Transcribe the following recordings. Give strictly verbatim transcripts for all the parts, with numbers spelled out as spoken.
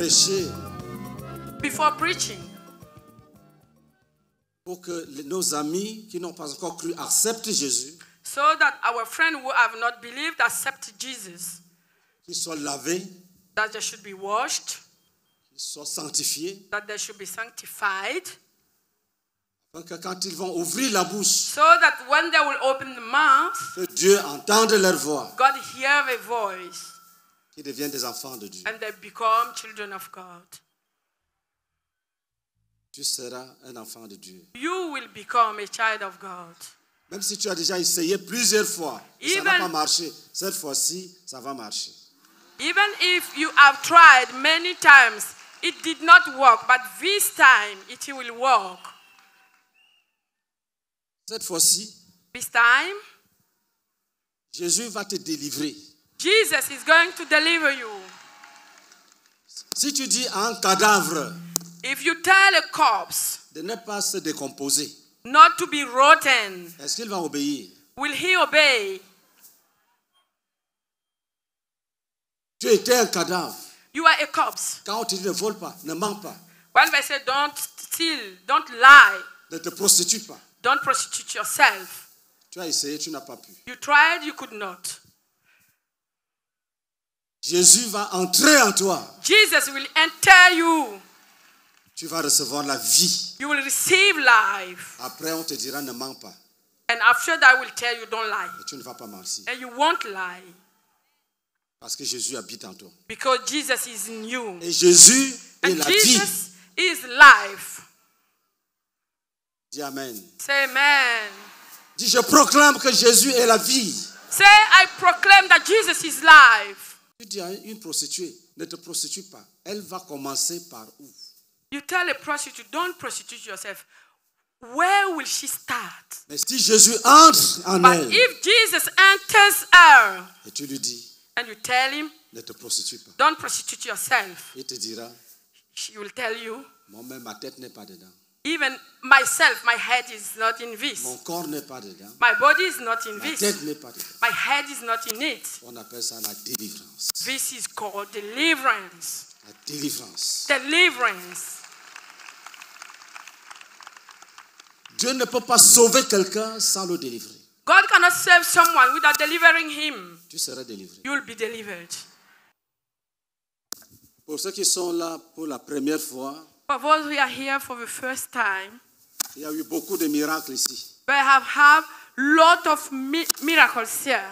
prêcher, before preaching, pour que les- nos amis qui n'ont pas encore cru acceptent Jésus, so that our friends who have not believed accept Jesus, qu'ils soient lavés, that they should be washed, qu'ils soient sanctifiés, that they should be sanctified, afin que quand ils vont ouvrir la bouche, so that when they will open the mouth, que Dieu entende leur voix, God hear a voice, qu'ils deviennent des enfants de Dieu. and they become children of God. Tu seras un enfant de Dieu. You will become a child of God. Même si tu as déjà essayé plusieurs fois, et ça n'a Even- pas marché, cette fois-ci, ça va marcher. Even if you have tried many times, it did not work, but this time it will work. Cette fois-ci, This time, Jésus va te délivrer. Jesus is going to deliver you. Si tu dis à un cadavre If you tell a corpse de ne pas se décomposer, not to be rotten, est-ce qu'il va obéir? will he obey? Tu étais un cadavre. You are a corpse. Quand on te dit ne vole pas, ne mens pas, When they say don't steal, don't lie, ne te prostitue pas, don't prostitute yourself, tu as essayé, tu n'as pas pu. you tried, you could not. Jésus va entrer en toi. Jesus will enter you. Tu vas recevoir la vie. You will receive life. Après, on te dira ne mens pas. And after that, I will tell you don't lie. Et tu ne vas pas mentir. And you won't lie. Parce que Jésus habite en toi. Because Jesus is in you. Et Jésus est And la vie. Jesus is life. Dis Amen. Say amen. Dis je proclame que Jésus est la vie. Say I proclaim that Jesus is life. Tu dis à une prostituée, ne te prostitue pas. Elle va commencer par où? You tell a prostitute, don't prostitute yourself. Where will she start? Mais si Jésus entre en But elle, if Jesus enters her et tu lui dis, and you tell him, ne te prostitue pas, don't prostitute yourself, il te dira, she will tell you, moi-même, ma tête n'est pas dedans. even myself, my head is not in this. Mon corps n'est pas dedans. My body is not in Ma this. tête n'est pas dedans. My head is not in it. On appelle ça la délivrance. This is called deliverance. La délivrance. Deliverance. Dieu ne peut pas sauver quelqu'un sans le délivrer. God cannot save someone without delivering him. Tu seras délivré. You will be delivered. Pour ceux qui sont là pour la première fois, For those who are here for the first time, il y a eu beaucoup de miracles ici. we have had lot of mi- miracles here.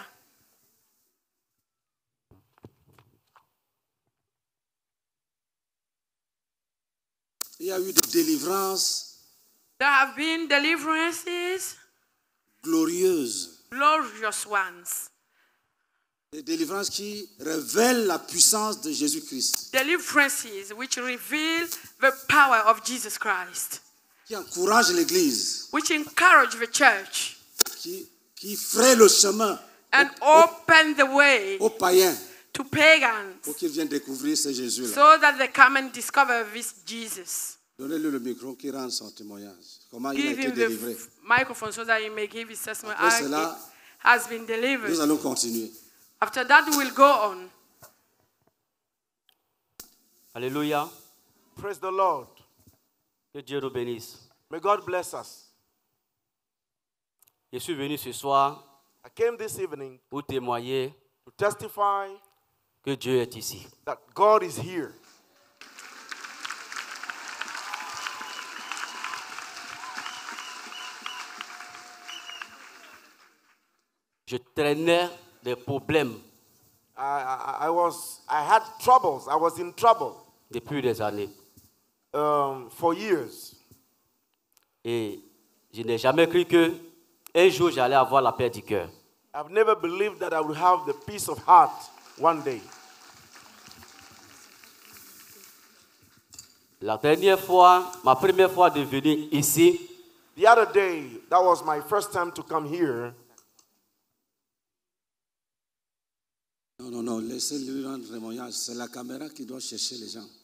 Il y a eu des délivrances There have been deliverances, glorieuses. glorious ones. Des délivrances qui révèlent la puissance de Jésus-Christ. Deliverances which reveal the power of Jesus Christ, Qui encouragent l'Église. which encourage the church Qui, qui fraient le chemin and aux, open the way aux païens to pagans pour qu'ils viennent découvrir ce Jésus-là. so that they come and discover this Jesus. Donnez-lui le micro qui rend son témoignage. Comment il a Give été him délivré. the microphone so that he may give his testimony. Après how cela, it has been Nous delivered. allons continuer. After that, we'll go on. Alléluia. Praise the Lord. Que Dieu nous bénisse. May God bless us. Je suis venu ce soir I came this evening pour témoigner to testify que Dieu est ici. that God is here. Je traînais des problèmes I, I, I was, I had troubles. I was in trouble depuis des années. um, for years. Et je n'ai jamais cru que un jour j'allais avoir la paix du cœur. I've never believed that I would have the peace of heart one day. La dernière fois, ma première fois de venir ici, The other day, that was my first time to come here. Non, non, non, laissez-lui rendre témoignage. C'est la caméra qui doit chercher les gens.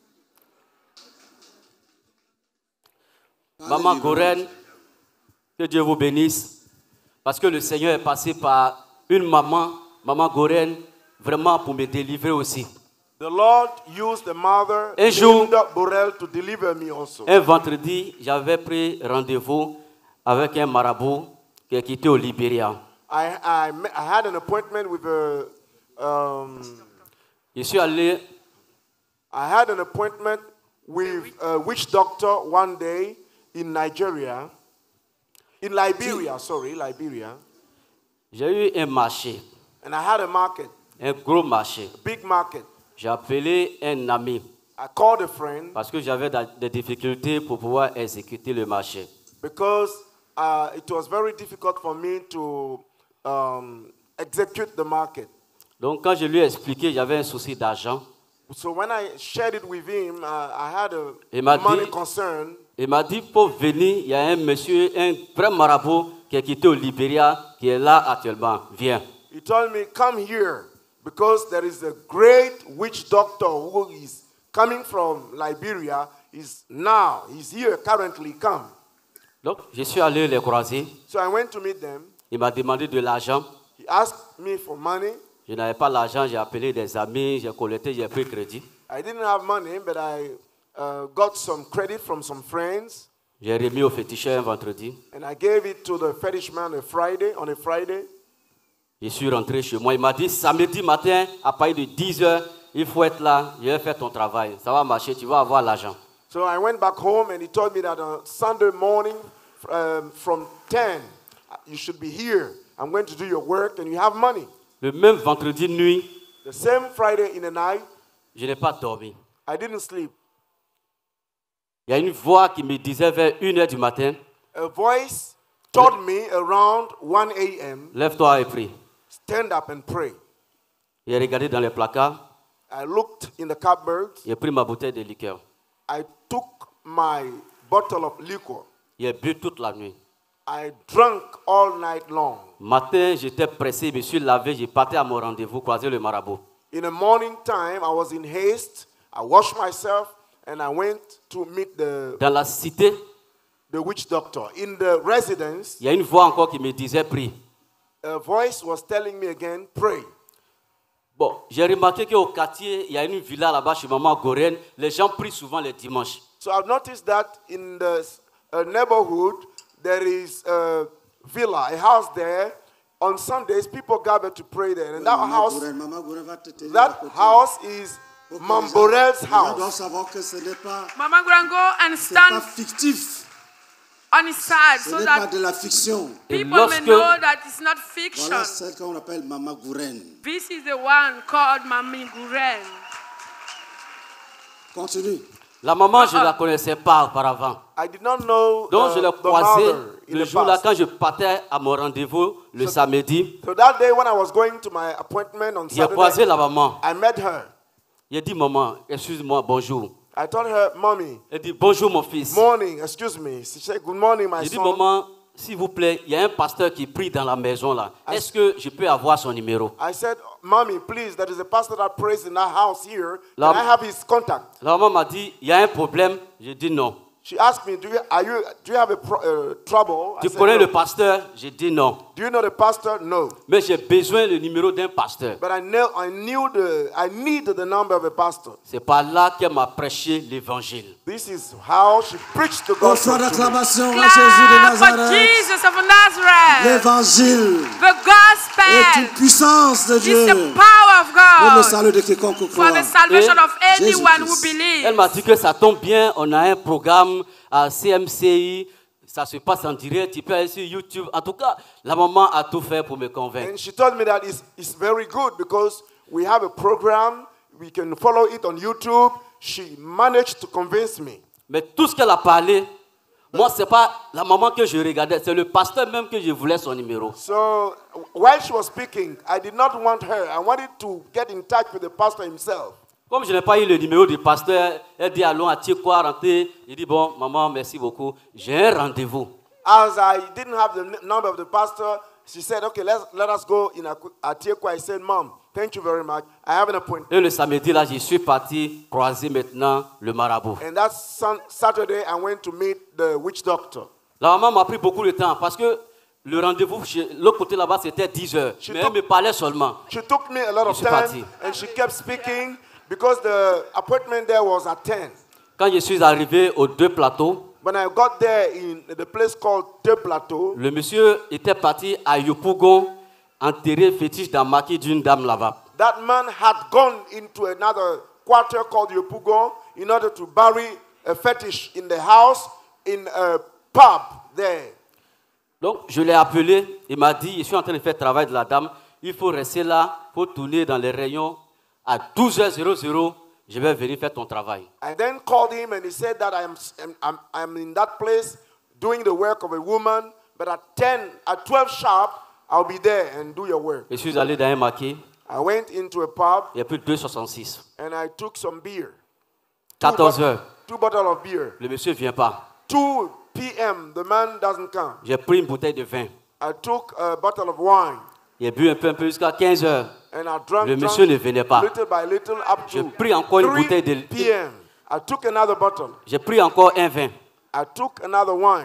Parlez Maman librement. Goren, que Dieu vous bénisse, parce que le Seigneur est passé par une maman, Maman Goren, vraiment pour me délivrer aussi. The Lord used the mother Un jour- named Borel to deliver me also. Un vendredi, j'avais pris rendez-vous avec un marabout qui est quitté au Libéria. I, I, me- I had an appointment with a, um, Je suis allé, I had an appointment with a witch doctor one day in Nigeria, in Liberia, sorry, Liberia, j'ai eu un marché, and I had a market, un gros marché. a big market. J'ai appelé un ami I called a friend parce que j'avais da- des difficultés pour pouvoir exécuter le marché. because uh, it was very difficult for me to um, execute the market. Donc quand je lui ai expliqué, j'avais un souci d'argent, So when I shared it with him, uh, I had a Il m'a money dit- concern. il m'a dit, pour venir, il y a un monsieur, un vrai marabout qui est quitté au Libéria, qui est là actuellement. Viens. He told me, come here, because there is a great witch doctor who is coming from Liberia. He's now, he's here currently, come. Donc je suis allé les croiser. So I went to meet them. Il m'a demandé de l'argent. He asked me for money. Je n'avais pas l'argent, j'ai appelé des amis, j'ai collecté, j'ai pris crédit. I didn't have money, but I uh, got some credit from some friends, J'ai remis au féticheur un vendredi. and I gave it to the fetish man a Friday, on a Friday. Je suis rentré chez moi. Il m'a dit, samedi matin, à partir de dix heures, il faut être là, je vais faire ton travail. Ça va marcher, tu vas avoir l'argent. So I went back home, and he told me that on Sunday morning um, from ten, you should be here. I'm going to do your work, and you have money. Le même vendredi nuit, The same Friday in the night, je n'ai pas dormi. I didn't sleep. Il y a une voix qui me disait vers une heure du matin, A voice told me around one a m, lève-toi et prie. stand up and pray. J'ai regardé dans les placards, I looked in the cupboard. j'ai pris ma bouteille de liqueur. I took my bottle of liquor. J'ai bu toute la nuit. I drank all night long. Matin, j'étais pressé, je me suis lavé, j'ai parti à mon rendez-vous, croiser le marabout. In the morning time, I was in haste. I washed myself and I went to meet the, Dans la cité, the witch doctor. In the residence, il y a une voix encore qui me disait prie. a voice was telling me again, pray. Bon, j'ai remarqué qu'au quartier, il y a une villa là-bas chez Maman Gorène. Les gens prient souvent les dimanches. So I've noticed that in the uh, neighborhood, there is a villa, a house there. On Sundays, people gather to pray there. And that Maman house, Gourel, Maman Gourel va te tenir à that côté. house is Faut que Mam les gens- Borel's les gens doivent house. savoir que ce n'est pas, Mama Grango and c'est pas stand fictif. on his side Ce so n'est pas that de la fiction. Et people may lorsque, know that it's not fiction. Voilà celle qu'on appelle Maman Gourel. This is the one called Mami Guren. Continue. la maman, je ne la connaissais pas auparavant. I did not know Donc, uh, je l'ai the croisée mother in le the jour-là past. quand je partais à mon rendez-vous le samedi. So that day when I was going to my appointment on J'ai croisé Saturday, la maman. I met her. J'ai dit, maman, excuse-moi, bonjour. I told her, Mommy, Elle dit, bonjour mon fils. morning, excuse me. She said, good morning, my J'ai dit, son. maman, s'il vous plaît, il y a un pasteur qui prie dans la maison là. Est-ce que je peux avoir son numéro? I said, Mommy, please, there is a pastor that prays in that house here. La- Can I have his contact? La maman m'a dit, il y a un problème. J'ai dit non. She asked me, do you, are you, do you have a pro, uh, trouble? I Tu said, connais no. le pasteur? J'ai dit non. Do you know the pastor? No. Mais j'ai besoin du numéro d'un pasteur. But I know I knew the I need the number of a pastor. C'est par là qu'elle m'a prêché l'évangile. This is how she preached the Au gospel. choix to me. d'acclamation à Jésus de Clap for Nazareth. Jesus of Nazareth. L'évangile The est une gospel puissance de is Dieu the power of pour le God salut de quiconque for croit. the salvation Et of anyone who Jésus-Christ. Elle m'a believes. dit que ça tombe bien, on a un programme à C M C I, ça se passe en direct, tu peux aller sur YouTube. En tout cas, la maman a tout fait pour me convaincre. And she told me that it's, it's very good because we have a program, we can follow it on YouTube. She managed to convince me. Mais tout ce qu'elle a parlé, moi, ce n'est pas la maman que je regardais, c'est le pasteur même que je voulais son numéro. So while she was speaking, I did not want her. I wanted to get in touch with the pastor himself. Comme je n'ai pas eu le numéro du pasteur, elle dit allons à Tiekwa, rentrer. Il dit bon, maman, merci beaucoup. J'ai un rendez-vous. As I didn't have the n- number of the pastor, she said, okay, let's, let us go in Atiekwa. I said, Mom, thank you very much. I have an appointment. Et le samedi, là, je suis parti croiser maintenant le marabout. And that sun- Saturday, I went to meet the witch doctor. La maman m'a pris beaucoup de temps parce que le rendez-vous, chez l'autre côté là-bas, c'était dix heures. Je Mais took- elle me parlait seulement. She took me a lot of suis time parti. and she kept speaking, because the appointment there was at ten. Quand je suis arrivé aux deux plateaux, When I got there in the place called Deux Plateaux, le monsieur était parti à Yopougon enterrer fétiche dans le maquis d'une dame là-bas. that man had gone into another quarter called Yopougon in order to bury a fetish in the house in a pub there. Donc, je l'ai appelé, il m'a dit, je suis en train de faire le travail de la dame, il faut rester là, il faut tourner dans les rayons à douze heures, je vais venir faire ton travail. I then called him and he said that I'm, I'm, I'm in that place doing the work of a woman, but at ten, at twelve sharp, I'll be there and do your work. Je suis allé dans un maquis, I went into a pub il y a plus de deux virgule soixante-six. and I took some beer. quatorze Two, heures, bo- two bottles of beer. le monsieur ne vient pas. two p m, the man doesn't come. J'ai pris une bouteille de vin. I took a bottle of wine J'ai bu un peu, un peu jusqu'à quinze heures. and I drank, Le drank monsieur ne venait pas. little by little up J'ai to pris encore une bouteille de- three p m I took another bottle. J'ai pris encore un vin. I took another wine.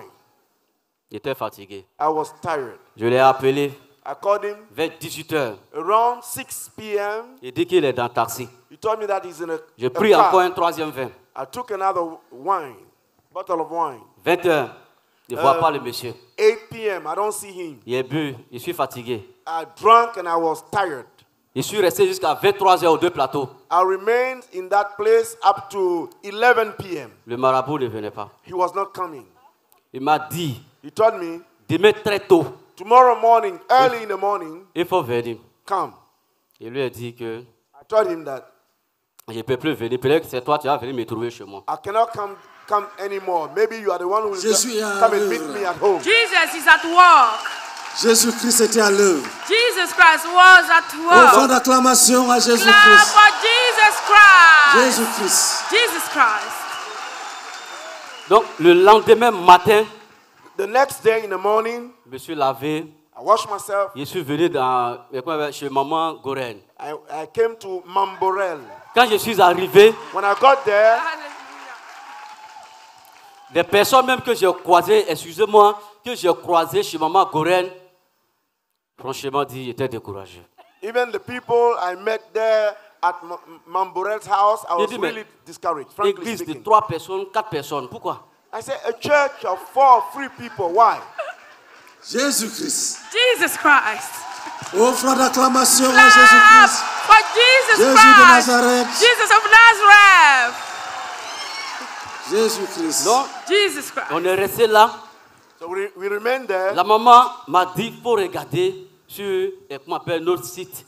J'étais fatigué. I was tired. Je l'ai appelé I called him vers dix-huit heures. around six p m Il dit qu'il est dans le taxi. He told me that he's in a, J'ai a pris car. encore un troisième vin. I took another wine, bottle of wine. vingt heures. Je ne vois Euh, pas le monsieur. eight p m I don't see him. Il a bu. Je suis fatigué. I drank and I was tired. Je suis resté jusqu'à vingt-trois heures aux deux plateaux. I remained in that place up to eleven p m Le marabout ne venait pas. He was not coming. Il m'a dit, He told me, demain très tôt, tomorrow morning, early in the morning, il faut venir. come. Il lui a dit que I told him that je ne peux plus venir. Peut-être que c'est toi qui vas venir me trouver chez moi. I cannot come come anymore. Maybe you are the one who will Je suis à come and meet l'œuvre. me at home. Jesus is at work. Jésus-Christ était à l'œuvre. Jesus Christ was at Offrant work. d'acclamation à Clap Jésus-Christ. for Jesus Christ. Jésus-Christ. Jesus Christ. Donc, le lendemain matin, The next day in the morning, je me suis lavé. I washed myself. Je suis venu dans, chez maman Goren. I, I came to Mamborel. Quand je suis arrivé, When I got there, Hallelujah. des personnes même que j'ai croisées, excusez-moi, que j'ai croisées chez maman Goren, franchement dit, j'étais découragé. even the people I met there at M- Mamborel's house, I was dit, mais really discouraged, frankly Église de speaking. trois personnes, quatre personnes, pourquoi? I said, a church of four or three people, why? Jésus-Christ. Jesus Christ. Offrant d'acclamation à Clap Jésus-Christ. for Jesus Jésus de Christ. Nazareth. Jesus of Nazareth. Jésus-Christ. Donc, Jesus Christ. on est resté là. So we, we remained there. La maman m'a dit, il faut regarder sur eh, comment on appelle, notre site.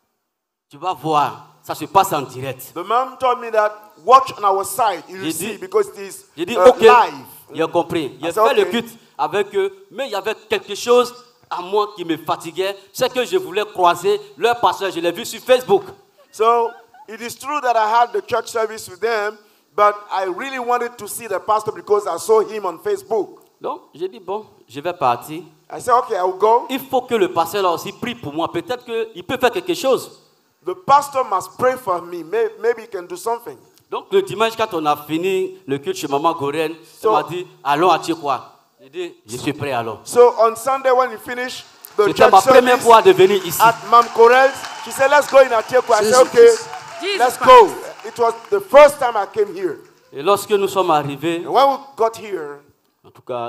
Tu vas voir, ça se passe en direct. The mom told me that watch on our site, you will J'ai see, dit- because it is J'ai dit, uh, ok, live. il a compris. Il a I fait said, le okay. culte avec eux, mais il y avait quelque chose à moi qui me fatiguait. C'est que je voulais croiser leur pasteur, je l'ai vu sur Facebook. So it is true that I had the church service with them, but I really wanted to see the pastor because I saw him on Facebook. Donc, j'ai dit, bon, je vais partir. I said, okay, I will go. Il faut que le pasteur là aussi prie pour moi. Peut-être qu'il peut faire quelque chose. The pastor must pray for me. May- Maybe he can do something. Donc, le dimanche, quand on a fini le culte chez Maman Goren, So- elle m'a dit, allons à Tchekwa. J'ai dit, je suis prêt alors. So on Sunday when we finished the C'était church ma première service fois de venir ici. at Mam Corel's, she said, let's go in Atiekwa. I said, Jesus okay, Christ. Jesus let's Christ. go. It was the first time I came here. Et lorsque nous sommes arrivés, And when we got here, en tout cas,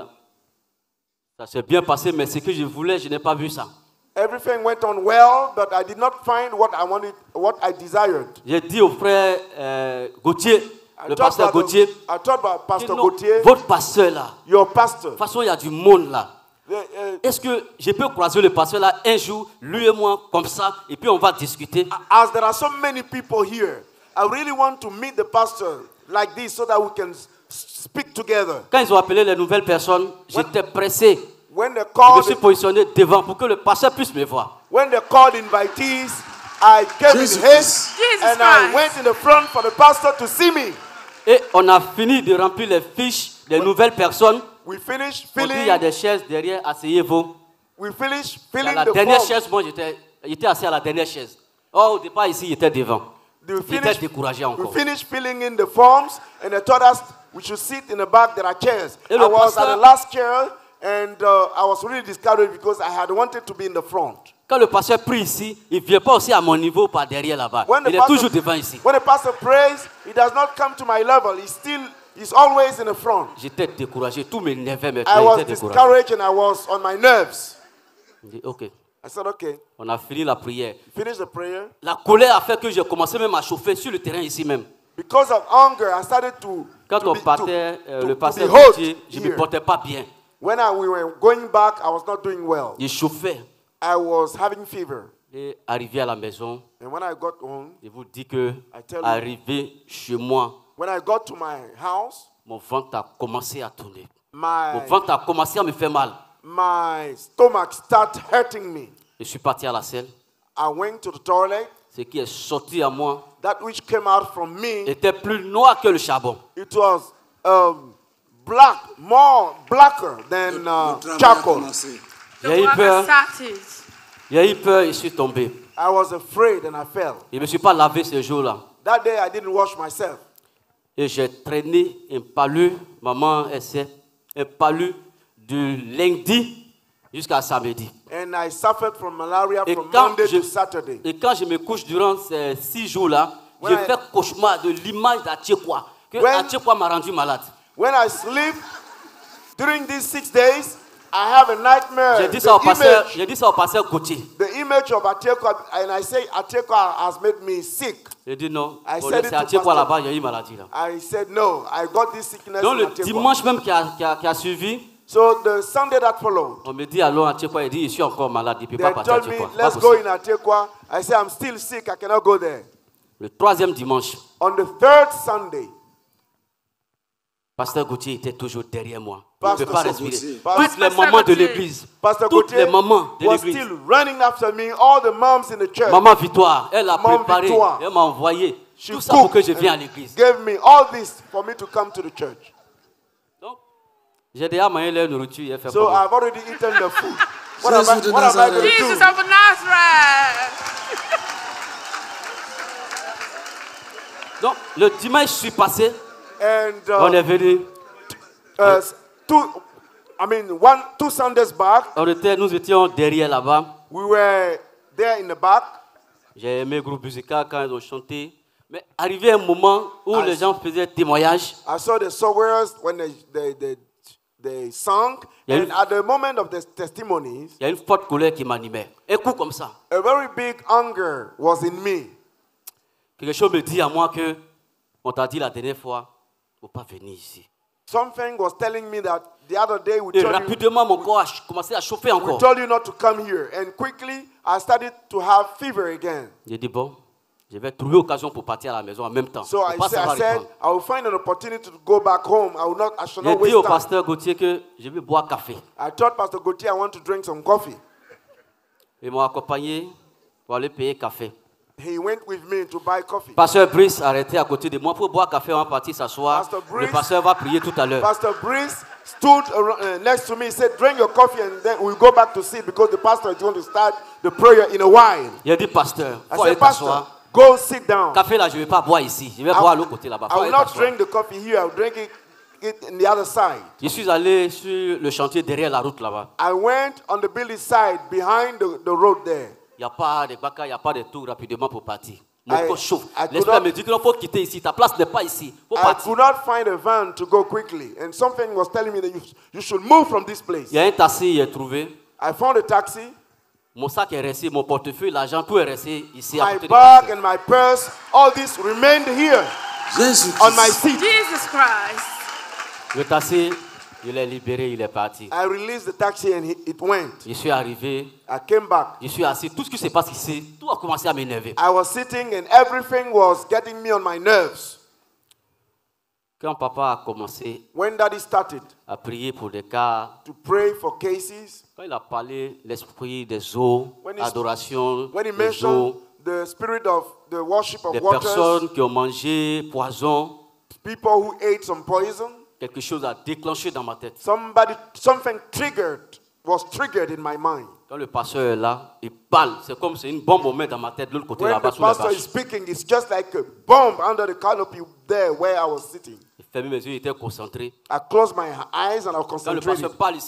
ça s'est bien passé, mais ce que je voulais, je n'ai pas vu ça. everything went on well, but I did not find what I wanted, what I desired. J'ai dit au frère euh, Gauthier, I le thought pasteur about, Gauthier, the, I thought about que Pastor non, Gauthier, votre pasteur là, your de pastor. toute façon, il y a du monde là. The, uh, Est-ce que je peux croiser le pasteur là un jour, lui et moi, comme ça, et puis on va discuter? as there are so many people here, I really want to meet the pastor like this so that we can s- speak together. Quand ils ont appelé les nouvelles personnes, j'étais pressé. When they Je me called, suis positionné devant pour que le pasteur puisse me voir. when they called invitees, I came Jesus in haste Jesus and I Christ. went in the front for the pastor to see me. Et on a fini de remplir les fiches des nouvelles personnes. We finished On dit, il y a filling. des chaises derrière, asseyez-vous. We finished À filling la the dernière form. chaise, moi j'étais j'étais assis à la dernière chaise. Oh, au départ ici, il était devant. We J'étais finished, découragé we encore. finished filling in the forms, and they told us we should sit in the back. There are chairs. Et I le was at pasteur- the last chair, and uh, I was really discouraged because I had wanted to be in the front. Quand le pasteur prie ici, il ne vient pas aussi à mon niveau par derrière là-bas. When the Il est pastor- toujours devant ici. When the pastor prays, he does not come to my level. He's still, he's always in the front. J'étais découragé. Tout m'énervait I maintenant. was J'étais découragé. discouraged and I was on my nerves. Je dis, ok, I said, okay, on a fini la prière. finish the prayer. La colère a fait que j'ai commencé même à chauffer sur le terrain ici même. Because of hunger, I started to, Quand to on be, partait, to- euh, to- le to pasteur be hot Gauthier, je ne me here. portais pas bien. When I, we were going back, I was not doing well. Je chauffais. I was having fever. Et arrivé à la maison, And when I got home, je vous dis que, I tell you. arrivé chez moi, when I got to my house, mon ventre a commencé à tourner. Mon my, ventre a commencé à me faire mal. my stomach started hurting me. Je suis parti à la selle. I went to the toilet. Ce qui est sorti à moi That which came out from me, était plus noir que le charbon. it was um, black, more blacker than Le uh, travail a charcoal. commencé. The J'ai eu work peur. has started. J'ai eu peur et je suis tombé. I was afraid and I fell. Je ne me suis pas lavé ce jour-là. That day I didn't wash myself. Et j'ai traîné un palu, maman essaie, un palu de lundi jusqu'à samedi. And I suffered from malaria Et from quand, Monday je, to Saturday. et quand je me couche durant ces six jours-là, When je I- fais cauchemar de l'image d'Atchekwa. Que When- Atchekwa m'a rendu malade. When I sleep, during these six days, I have a nightmare. J'ai dit ça au The pasteur, image, j'ai dit ça au pasteur Gauthier. the image of Atekwa, and I say Atekwa has made me sick. J'ai dit non, I oh, said c'est it to Atchekwa pasteur. là-bas, il y a eu maladie là. I said, no, I got this sickness Donc in le Atekwa. dimanche même qui a, qui a, qui a suivi, So the Sunday that followed, on me dit allons à Atchekwa, il dit je suis encore malade, il ne peut they pas partir à told me, Atchekwa. Pas let's go possible. in Atekwa. I said, I'm still sick, I cannot go there. Le troisième dimanche, On the third Sunday, pasteur Gauthier était toujours derrière moi. Je ne Pasteur peux pas Gauthier. respirer. Pasteur Toutes les Gauthier. mamans de l'église, Pastor toutes Gauthier les mamans de was l'église. still running after me, all the moms in the church. Maman Victoire, elle a Maman préparé, Victoire. elle m'a envoyé She tout ça pour que cooked je vienne à and l'église. gave me all this for me to come to the church. Donc, j'ai déjà mangé leur nourriture, elle fait So comment? I've already eaten the food. What am Jesus I, de what am I going Nazareth. to Jesus do? of Nazareth. Donc, le dimanche, je suis passé, And on est uh, venu, uh, two, I mean, one, two Sundays back, on était, nous étions derrière là-bas. we were there in the back. J'ai aimé le groupe musical quand ils ont chanté. Mais arrivé un moment où Ah, les gens faisaient témoignage, I saw the sowers when they, they, they, they sang. Yeah. And at the moment of the testimonies, il y a une forte colère qui m'animait. Un coup comme ça. a very big hunger was in me. Quelque chose me dit à moi que, on t'a dit la dernière fois, il ne faut pas venir ici. Something was telling me that the other day we Et told you, rapidement, mon corps a commencé à chauffer we encore. told you not to come here. And quickly, I started to have fever again. J'ai dit, bon, je vais trouver occasion pour partir à la maison en même temps. So Faut I, pas said, I savoir said, répondre. I will find an opportunity to go back home. I will not, I shall J'ai not dit waste au time. pasteur Gauthier que je vais boire café. I told Pastor Gauthier I want to drink some coffee. Ils m'ont accompagné pour aller payer café. He went with me to buy coffee. Pasteur Brice a arrêté à côté de moi pour boire café. On va partir s'asseoir. Pasteur Le Brice- pasteur va prier tout à l'heure. Pastor Brice stood around, uh, next to me. He said, drink your coffee and then we'll go back to sit because the pastor is going to start the prayer in a while. Il a dit, pasteur, I faut aller said, Pastor, t'asseoir. go sit down. Café là, je ne vais pas boire ici. Je vais boire à l'autre côté là-bas. I Faut will aller not t'asseoir. drink the coffee here. I will drink it, it in the other side. Je suis allé sur le chantier derrière la route là-bas. I went on the building side behind the, the road there. Il n'y a pas de baka, il n'y a pas de tout rapidement pour partir. Mon I- corps chauffe. I could L'esprit not- me dit qu'il faut quitter ici. Ta place n'est pas ici. Il faut I partir. could not find a van to go quickly. And something was telling me that you, you should move from this place. Il y a un taxi, il est trouvé. I found a taxi. Mon sac est resté, mon portefeuille, l'argent, tout est resté ici à My côté du bag taxi. and my purse, all this remained here Jésus on my Christ. seat. Jesus Christ. Le taxi, il est libéré, il est parti. I released the taxi and he- it went. Je suis arrivé, I came back. je suis assis. Tout ce qui se passe ici, tout a commencé à m'énerver. I was sitting and everything was getting me on my nerves. Quand papa a commencé When daddy started à prier pour des cas, to pray for cases, quand il a parlé l'esprit des eaux, When he- adoration, when he des mentioned eaux, the spirit of the worship of des waters, personnes qui ont mangé poison, people who ate some poison, quelque chose a déclenché dans ma tête. somebody, something triggered, was triggered in my mind. Quand le pasteur est là, il parle. C'est comme c'est une bombe on met dans ma tête de l'autre côté When là-bas the sous la pastor is bâche. speaking, it's just like a bomb under the canopy there where I was sitting. Il fermait mes yeux, il était concentré. I closed my eyes and I was Quand le pasteur concentrating. parle ici, il attrape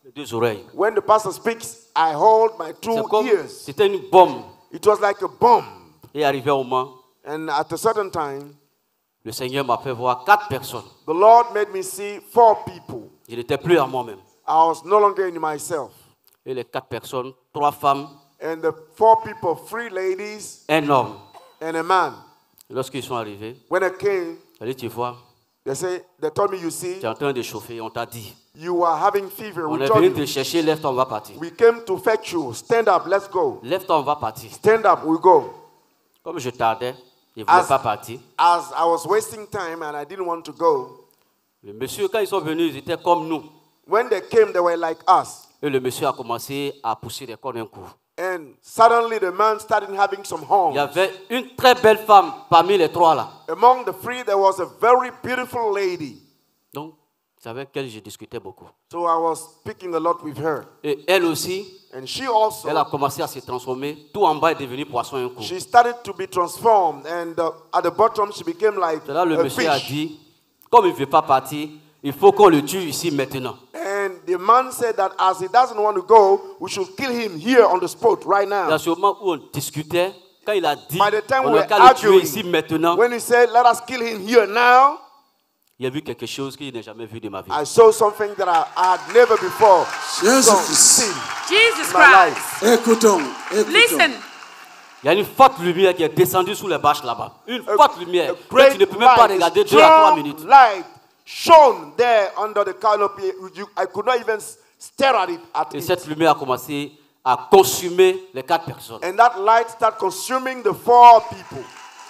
les deux oreilles. When the pastor speaks, I hold my C'est two comme, ears. c'était une bombe. It was like a bomb. Et arrivé au moment, And at a certain time, le Seigneur m'a fait voir quatre personnes. the Lord made me see four people. Je n'étais plus à moi-même. I was no longer in myself. Et les quatre personnes, trois femmes, And the four people, three ladies un homme. and a man. Lorsqu'ils sont arrivés, When I came, j'ai dit, tu vois, they say, they told me, you see, tu es en train de chauffer, on t'a dit. you are having fever. On We est told venu te you. chercher, lève-toi, on va partir. We came to fetch you. Stand up, let's go. Lève-toi, on va partir. Stand up, we go. Comme je tardais, je ne voulais As- pas partir. As I was wasting time and I didn't want to go, Le monsieur, quand ils sont venus, ils étaient comme nous. when they came, they were like us. Et le monsieur a commencé à pousser des cordes d'un coup. And suddenly the man started having some Il y horns. avait une très belle femme parmi les trois là. Among the three, there was a very beautiful lady. Donc, c'est avec elle que je discutais beaucoup. So I was speaking a lot with her. Et elle aussi, And she elle a also, commencé à se transformer. Tout en bas est devenu poisson un coup. she started to be transformed. And uh, at the bottom, she became like C'est là le a monsieur a fish. dit, comme il ne veut pas partir, il faut qu'on le tue ici maintenant. And the man said that as he doesn't want to go, we should kill him here on the spot right Dans now. ce moment où on discutait, quand il a dit, By the time on we n'a were qu'à le tuer arguing, ici maintenant, when he said, let us kill him here now, il a vu quelque chose qu'il n'a jamais vu de ma vie. I saw something that I, I had never before Jésus so, Christ. seen Jesus in my life. Christ. Écoutons, écoutons. Listen. Il y a une forte lumière qui est descendue sous les bâches là-bas. Une A- forte lumière. a Que tu ne peux même pas light, regarder a deux à trois strong minutes. light shone there under the canopy. You- I could not even s- stare at it. At Et it. cette lumière a commencé à consumer les quatre personnes. And that light started consuming the four people.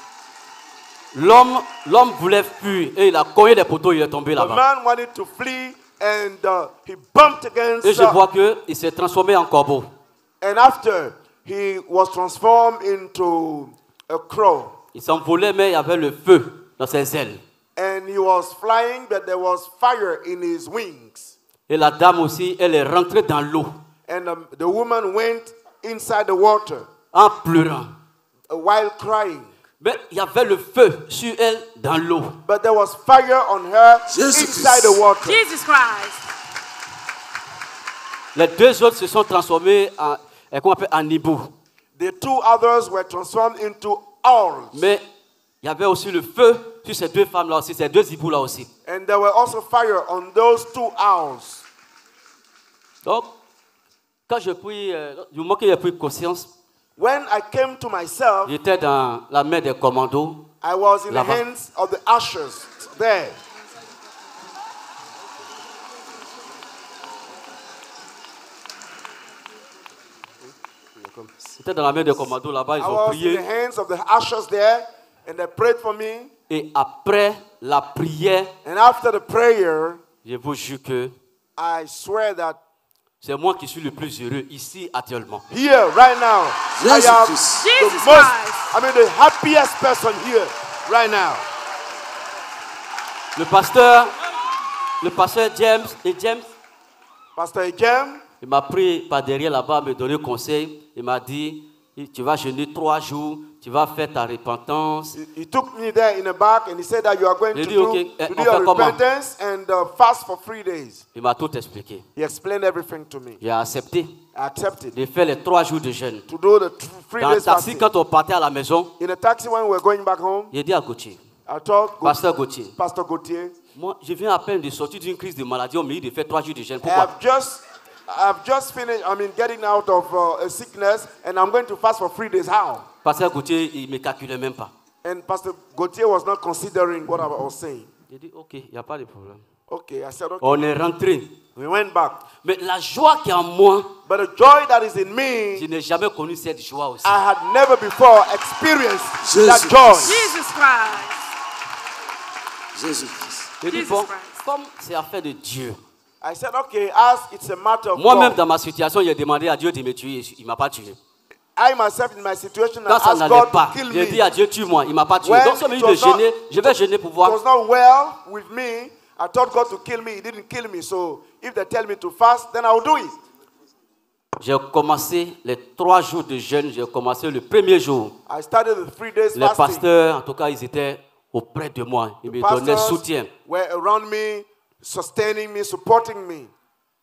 L'homme, l'homme voulait fuir et il a cogné des poteaux, il est tombé The là-bas. man wanted to flee and uh, he bumped against. Et je uh, vois qu'il s'est transformé en corbeau. and after he was transformed into a crow. Il s'envolait, mais il y avait le feu dans ses ailes. And he was flying, but there was fire in his wings. Et la dame aussi, elle est rentrée dans l'eau And um, the woman went inside the water en pleurant. uh, while crying. Mais il y avait le feu sur elle dans l'eau. But there was fire on her Jesus inside Christ. the water. Jesus Christ. Les deux autres se sont transformés en, eh, comment on appelle, en hibou. The two others were transformed into owls. Mais il y avait aussi le feu sur ces deux femmes-là aussi, ces deux hiboux-là aussi. And there were also fire on those two owls. Donc, quand je pris, euh, du moment que j'ai pris conscience, When I came to myself, j'étais dans la main des commandos. I was in the Là-bas. hands of the ushers there. J'étais dans la main des commandos là-bas, ils I ont was in prié. the hands of the ushers there, and they prayed for me. Et après la prière, And after the prayer, je vous jure que I swear that c'est moi qui suis le plus heureux ici actuellement. here, right now, I Jesus am Christ. the Jesus most, Christ. I mean, the happiest person here, right now. Le pasteur, le pasteur James et James, Pastor Jem, il m'a pris par derrière là-bas, me donner conseil. Il m'a dit, tu vas jeûner trois jours, tu vas faire ta repentance. he, he took me there in the back and he said that you are going to J'ai dit, do, okay, eh, to on do your fait comment? repentance and uh, fast for three days. Il m'a tout expliqué. He explained everything to me. J'ai accepté I accepted de faire les trois jours de jeûne. to do the t- three Dans le days taxi, fasting. quand on partait à la maison, In a taxi when we were going back home, j'ai dit à Gauthier, I told Go- Pasteur Gauthier, Pastor Gauthier, moi, je viens à peine de sortir d'une crise de maladie, on me dit de faire trois jours de jeûne. I Pourquoi? have just, I've just finished, I mean, getting out of uh, a sickness, and I'm going to fast for three days. How? Pasteur Gauthier, il ne me calculait même pas. And Pastor Gauthier was not considering what I was saying. J'ai dit, ok, il n'y a pas de problème. Okay, I said, okay. On est rentré. We went back. Mais la joie qui est en moi, But the joy that is in me, je n'ai jamais connu cette joie aussi. I had never before experienced Jesus. that joy. Jesus Christ. Jésus Christ. J'ai dit, Jesus bon, Christ. comme c'est affaire de Dieu. I said, okay, as it's a matter of Moi-même, God. dans ma situation, j'ai demandé à Dieu de me tuer. Il ne m'a pas tué. I myself in my situation, I Quand ça asked n'allait God pas, to kill j'ai me. dit à Dieu, tue-moi. Il ne m'a pas tué. When Donc, si on me it dit de was not- gêner, je vais gêner pour It voir. was not well with me. I told God to kill me. He didn't kill me. So if they tell me to fast, then I'll do it. J'ai commencé les trois jours de jeûne. J'ai commencé le premier jour. I started the three days Les fasting. pasteurs, en tout cas, ils étaient auprès de moi. Ils me donnaient Pastors soutien. were around me, sustaining me, supporting me.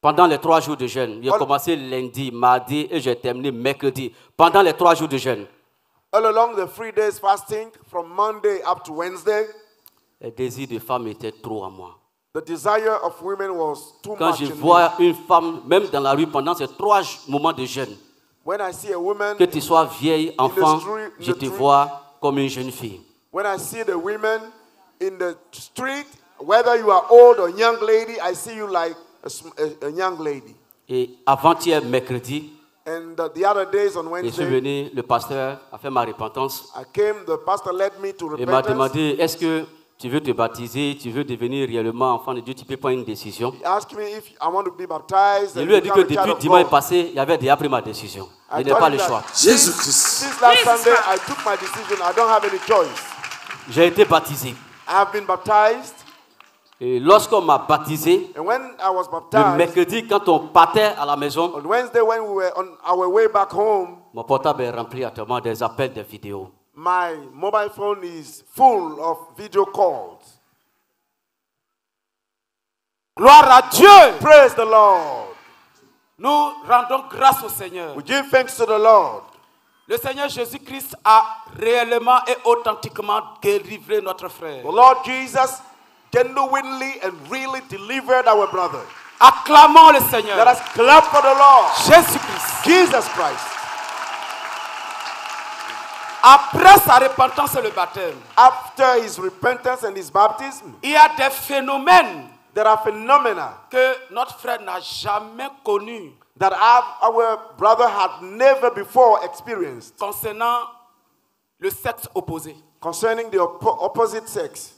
Pendant les trois jours de jeûne, j'ai All- commencé lundi, mardi et j'ai terminé mercredi. Pendant les trois jours de jeûne, All along the three days fasting, from Monday up to Wednesday, le désir de femme était trop à moi. the desire of women was too Quand much je in me. vois une femme, même dans la rue, pendant ces trois moments de jeûne, When I see a woman, que tu sois vieille, enfant, street- in je the te street. vois comme une jeune fille. when I see the women in the street, whether you are old or young lady, I see you like a, sm- a, a young lady. Et avant-hier, mercredi, And the, the other days on je suis Wednesday, venu, le pasteur a fait ma repentance. I came, the pastor led me to Il m'a repentance. demandé, est-ce que tu veux te baptiser, tu veux devenir réellement enfant de Dieu, tu peux prendre une décision. He asked me if I want to be baptized. Je and lui ai dit que become a child depuis of dimanche God. passé, il y avait déjà pris ma décision. Je I n'ai told pas him le that choix. Jésus-Christ. Since last Jesus Sunday, Christ. I took my decision. I don't have any choice. J'ai été baptisé. I have been baptized. Et lorsqu'on m'a baptisé, And when I was le baptized, mercredi, quand on partait à la maison, on Wednesday when we were on our way back home, mon portable est rempli actuellement des appels, des vidéos. my mobile phone is full of video calls. Gloire à Dieu. Praise the Lord. Nous rendons grâce au Seigneur. We give thanks to the Lord. Le Seigneur Jésus-Christ a réellement et authentiquement délivré notre frère. The Lord Jesus genuinely and really delivered our brother. Acclamons le Let Seigneur. us clap for the Lord. Jésus-Christ, Jesus Christ. après sa repentance et le baptême, After his repentance and his baptism, il y a des phénomènes there are phenomena que notre frère n'a jamais connus that our, our brother had never before experienced concernant le sexe opposé. concerning the oppo- opposite sex.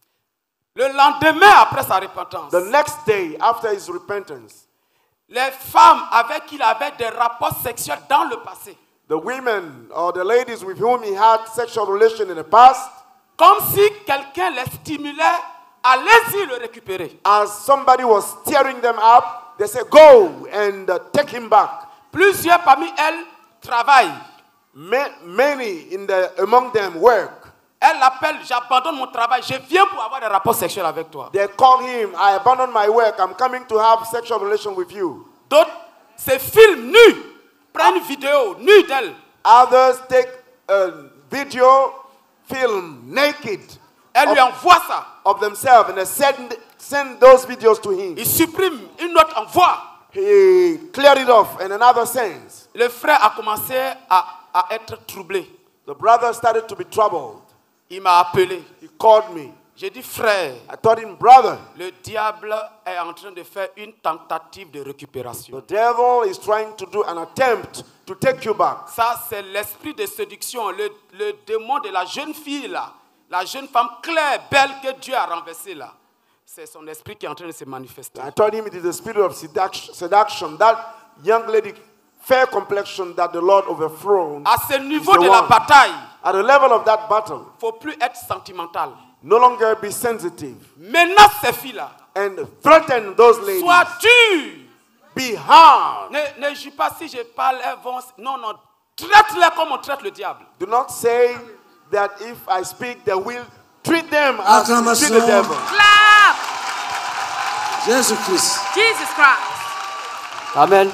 Le lendemain, après sa repentance, The next day after his repentance, les femmes avec qui il avait des rapports sexuels dans le passé, the women or the ladies with whom he had sexual relation in the past, comme si quelqu'un les stimulait, allez-y le récupérer. as somebody was stirring them up, they say, go and uh, take him back. Plusieurs parmi elles travaillent. Ma- many in the, among them work. Elle l'appelle, j'abandonne mon travail, je viens pour avoir des rapports sexuels avec toi. They call him, I abandon my work, I'm coming to have sexual relation with you. D'autres se filment nus, prennent une vidéo nue d'elle. Others take a video film naked Elle lui envoie ça. of themselves and they send, send those videos to him. Il supprime, une autre envoie. He cleared it off and another sends. Le frère a commencé à, à être troublé. The brother started to be troubled. Il m'a appelé. He called me. J'ai dit, frère, I told him, brother, le diable est en train de faire une tentative de récupération. the devil is trying to do an attempt to take you back. Ça, c'est l'esprit de séduction, le, le démon de la jeune fille là, la jeune femme claire, belle que Dieu a renversée là. C'est son esprit qui est en train de se manifester. I told him it is the spirit of seduction, seduction, that young lady, fair complexion that the Lord overthrown. À ce is niveau the de la one. bataille, At the level of that battle, il ne faut plus être sentimental. no longer be sensitive Menace ces filles-là. and threaten those ladies. Sois dur. Be hard. Ne, ne joue pas si je parle, elles vont... Non, non. Traite-les comme on traite le diable. Do not say that if I speak, they will treat them as you treat the Acclamation. devil. Clap. Jésus-Christ. Jesus Christ. Amen.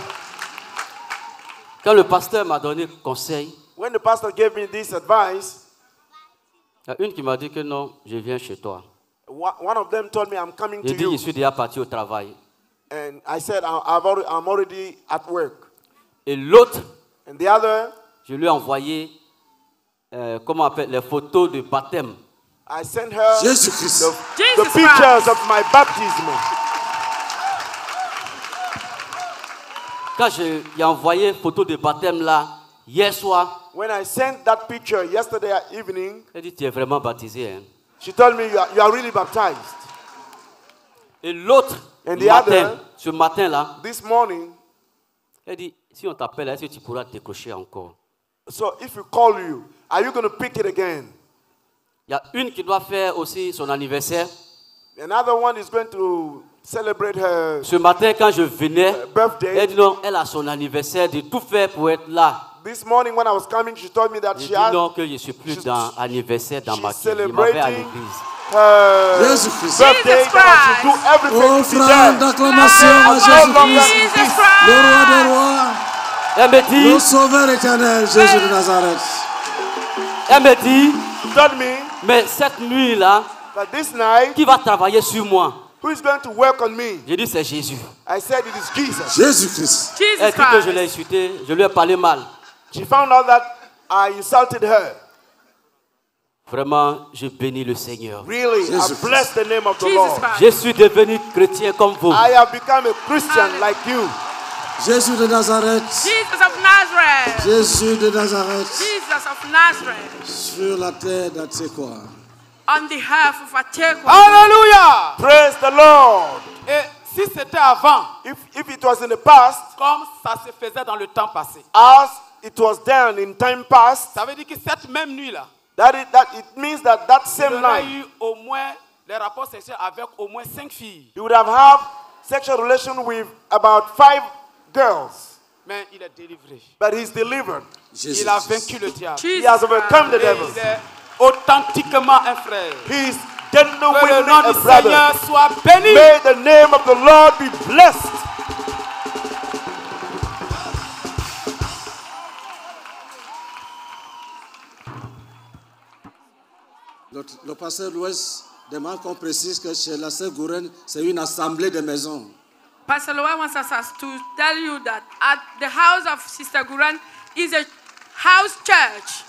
Quand le pasteur m'a donné conseil, When the pastor gave me this advice, il y a une qui m'a dit que non, je viens chez toi. one one of them told me, I'm coming J'ai to dit, you. je suis déjà parti au travail. And I said, I- I've already, I'm already at work. Et l'autre, And the other, je lui ai envoyé, euh, comment on appelle, les photos de baptême. I sent her Jésus-Christ. the, Jesus the pictures of my baptism. Quand je lui ai envoyé photo de baptême là, hier soir, When I sent that picture yesterday evening, elle dit, tu es vraiment baptisé. Hein? she told me, you are, you are really baptized. Et l'autre, And the matin, other- ce matin-là, This morning, elle dit, si on t'appelle, est-ce que tu pourras décrocher encore? so if we call you, are you going to pick it again? Il y a une qui doit faire aussi son anniversaire. Another one is going to celebrate her Ce matin, quand je venais, birthday. elle dit non, elle a son anniversaire, de tout faire pour être là. This morning when I was coming, she told me that J'ai she dit had, non, que je ne suis plus she's- dans l'anniversaire dans she's ma vie. Je m'en vais à celebrating- l'église. uh, Jésus-Christ. birthday that I should do everything to be Offrande there. d'acclamation à I'm no longer Jésus-Christ, in this. le roi des rois, Elle me dit, le sauveur éternel, Jésus de Nazareth. elle me dit, He told me mais cette nuit-là, that this night, qui va travailler sur moi? who is going to work on me? J'ai dit, c'est Jésus. I said it is Jesus. Jésus-Christ. Jesus Elle dit que je l'ai Christ. insulté, je lui ai parlé mal. She found out that I insulted her. Vraiment, je bénis le Seigneur. Really, I Jesus. bless the name of the Jesus Lord. Christ. Je suis devenu chrétien comme vous. I have become a Christian like you. Jésus de Nazareth. Jesus of Nazareth. Jésus de Nazareth. Jesus of Nazareth. Sur la terre d'Atsekwa. On the half of Atekwa. Alléluia. Praise the Lord. Et si c'était avant, If, if it was in the past, comme ça se faisait dans le temps passé, as it was done in time past, ça veut dire que cette même nuit-là, that it, that it means that that il same aurait night, eu au moins les rapports sexuels avec au moins cinq filles. you would have had sexual relation with about five girls. Mais il est délivré. But he's delivered. Jésus. Il a vaincu le diable. He has overcome the Et devil. il est authentiquement un frère. He is Que le genuinely nom a du brother. Seigneur soit béni. May the name of the Lord be blessed. Le, le pasteur Louis demande qu'on précise que chez la sœur Gouren, c'est une assemblée de maisons. Pastor Loa wants us to tell you that at the house of Sister Guran is a house church.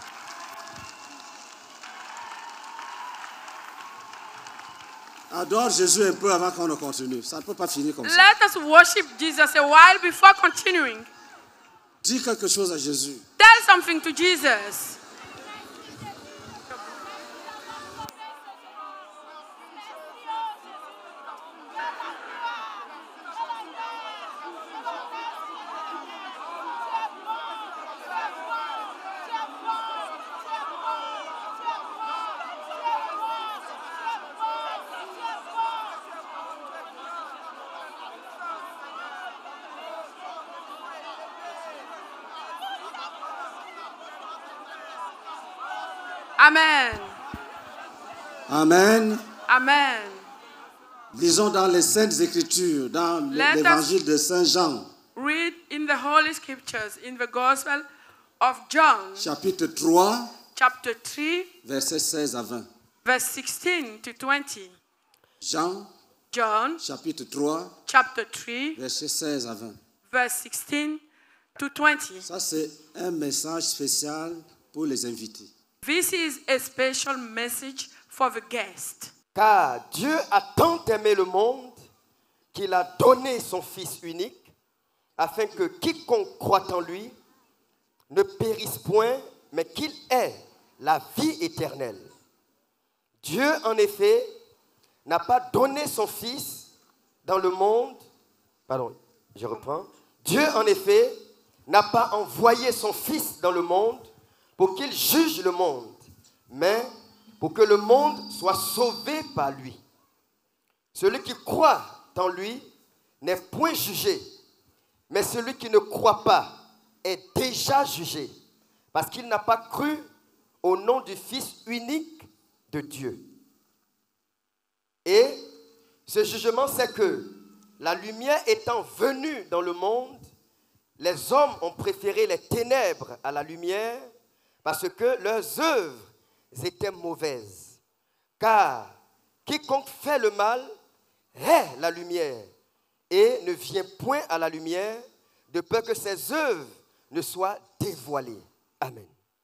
Adore Jésus un peu avant qu'on ne continue. Ça ne peut pas finir comme ça. Let us worship Jesus a while before continuing. Dis quelque chose à Jésus. Tell something to Jesus. Amen. Amen. Amen. Lisons dans les Saintes Écritures, dans Let us- l'évangile de Saint Jean, Read in the Holy Scriptures, in the Gospel of John, chapitre trois, chapter three, versets seize à vingt. verse sixteen to twenty. Jean, John, chapitre trois, chapter three, versets seize à vingt. verse sixteen to twenty. Ça, c'est un message spécial pour les invités. This is a special message for the guest. Car Dieu a tant aimé le monde qu'il a donné son Fils unique, afin que quiconque croit en lui ne périsse point, mais qu'il ait la vie éternelle. Dieu, en effet, n'a pas donné son Fils dans le monde. Pardon, je reprends. Dieu, en effet, n'a pas envoyé son Fils dans le monde pour qu'il juge le monde, mais pour que le monde soit sauvé par lui. Celui qui croit en lui n'est point jugé, mais celui qui ne croit pas est déjà jugé, parce qu'il n'a pas cru au nom du Fils unique de Dieu. Et ce jugement, c'est que la lumière étant venue dans le monde, les hommes ont préféré les ténèbres à la lumière, parce que leurs œuvres étaient mauvaises. Car quiconque fait le mal hait la lumière et ne vient point à la lumière, de peur que ses œuvres ne soient dévoilées. Amen.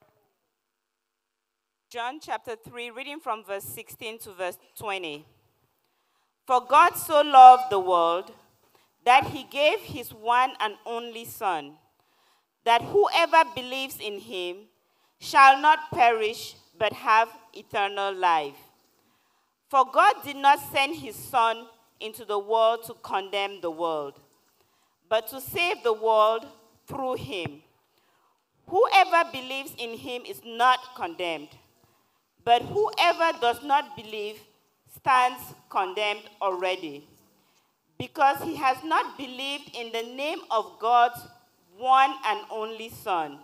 John chapter three, reading from verse sixteen to verse twenty. For God so loved the world that he gave his one and only Son, that whoever believes in him shall not perish but have eternal life. For God did not send his Son into the world to condemn the world, but to save the world through him. Whoever believes in him is not condemned, but whoever does not believe stands condemned already, because he has not believed in the name of God's one and only Son.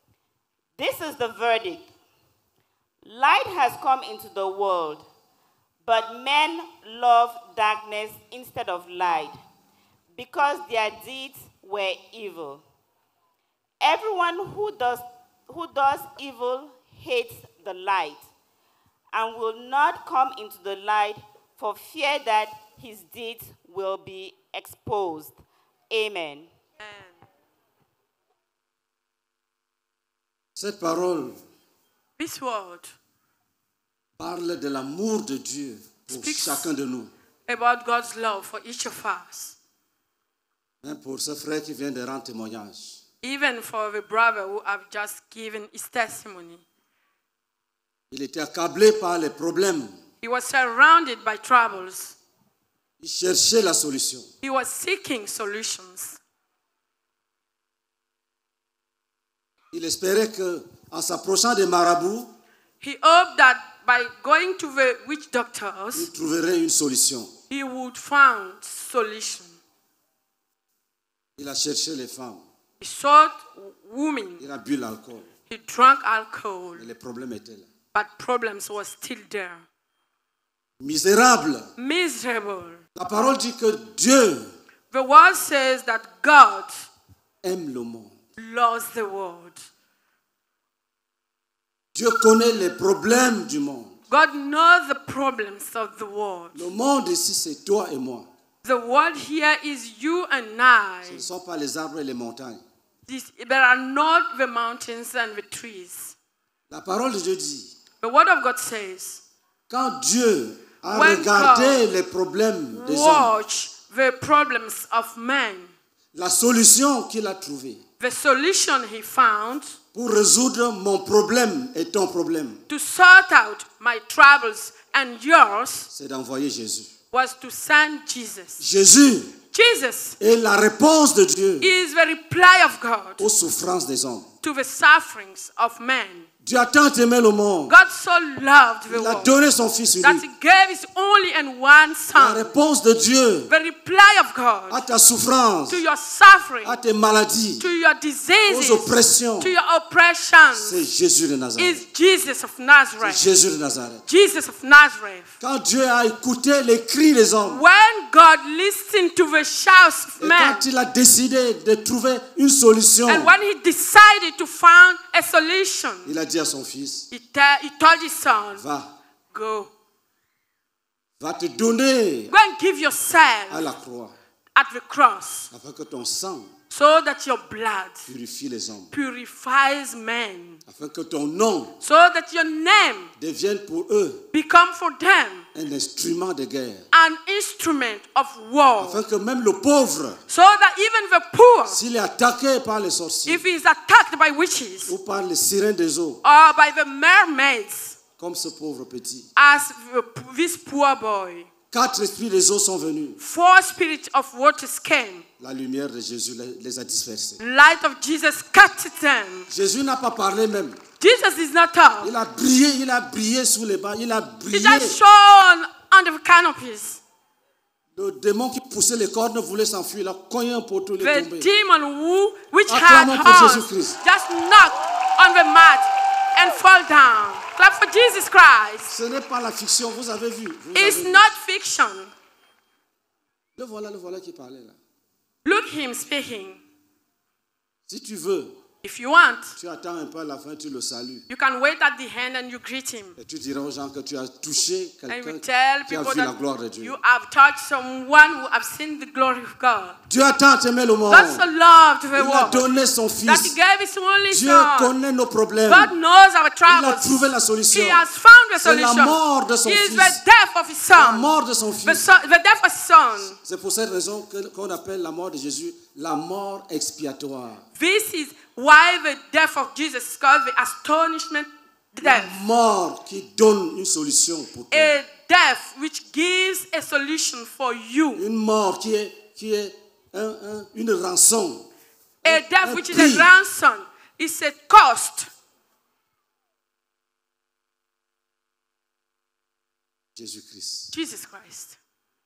This is the verdict. Light has come into the world, But men love darkness instead of light, because their deeds were evil. Everyone who does, who does evil hates the light, and will not come into the light for fear that his deeds will be exposed. Amen. Cette parole This word parle de l'amour de Dieu pour Speaks. chacun de nous. about God's love for each of us, Même pour ce frère qui vient de rendre témoignage. even for the brother who have just given his testimony. Il était accablé par les problèmes. He was surrounded by troubles. Il cherchait la solution. He was seeking solutions. Il espérait qu'en s'approchant des marabouts, He hoped that by going to the witch il doctors, trouverait une solution. he would find solution. Il a cherché les femmes. He sought women. Il a bu l'alcool. He drank alcohol, Et les problèmes étaient là. but problems were still there. Misérable. Miserable. La parole dit que Dieu The word says that God aime le monde. loves the world. Dieu connaît les problèmes du monde. God knows the problems of the world. Le monde ici, c'est toi et moi. The world here is you and Ce ne I. sont pas les arbres et les montagnes. This, there are not the mountains and the trees. La parole de Dieu dit, The word of God says, quand Dieu a When regardé God les problèmes des hommes, watch the problems of men. la solution qu'il a trouvée The solution he found pour résoudre mon problème et ton problème, to sort out my troubles and yours c'est d'envoyer Jésus. was to send Jesus. Jésus Jesus est la réponse de Dieu is the reply of God aux souffrances des hommes. to the sufferings of men. Dieu a tant aimé le monde, God so loved the il a world donné son Fils that unique. he gave his only and one La son. réponse de Dieu The reply of à God ta souffrance, to your suffering, à tes maladies, to your aux diseases, oppressions, to your oppressions c'est Jésus de Nazareth. is Jesus of C'est Nazareth. Jésus de Nazareth. Jesus of Nazareth. Quand Dieu a écouté les cris des hommes, When God listened to the shouts of et men, quand il a décidé de trouver une solution, and when he decided to find a solution, il a dit à son fils, he, te- he told his son, va, go, va te donner go and give à yourself la croix, at the cross afin que ton sang so that your blood purifie les hommes, purifies men, afin que ton nom so that your name devienne pour eux become for them un instrument de guerre, an instrument of war, afin que même le pauvre, so that even the poor, s'il est attaqué par les sorciers if he is attacked by witches ou par les sirènes des eaux, or by the mermaids, comme ce pauvre petit, as the, this poor boy, quatre esprits des eaux sont venus, four spirits of waters came. la lumière de Jésus les, les a dispersés. Light of Jesus captured them. Jésus n'a pas parlé même. Jesus is not up. Il a brillé, il a brillé sous les bancs, il a He brillé. just shone under the canopies. Le démon qui poussait les cordes voulait s'enfuir, il a cogné un poteau, il est The tombé. demon who, which had Acclamons pour horns, Jésus-Christ. just knocked on the mat and fall down. Clap for Jesus Christ. Ce n'est pas la fiction, vous avez vu. Vous avez It's vu. not fiction. Le voilà, le voilà qui parlait là. Look him speaking. Si tu veux, If you want, tu attends un peu à la fin, tu le salues. you can wait at the end and you greet him. Et tu diras aux gens que tu as touché And quelqu'un you tell qui a people vu la gloire de that Dieu. you have touched someone who have seen the glory of God. Dieu a tant aimé le monde. God so loved the Il a world donné son that he Fils. gave his only Dieu son. connaît nos problèmes. God knows our Il a troubles. trouvé la solution. He has found the C'est la solution. mort de son He is fils. the death of his La son. mort de son The, Fils. son, the death of his son. C'est pour cette raison que- qu'on appelle la mort de Jésus la mort expiatoire. This is why the death of Jesus is called the astonishment La death. mort qui donne une solution pour toi. A death which gives a solution for you. Une mort qui est, qui est un- un- une rançon. A Un- death un which is prix. a ransom. It's a cost. Jésus-Christ. Jesus Christ.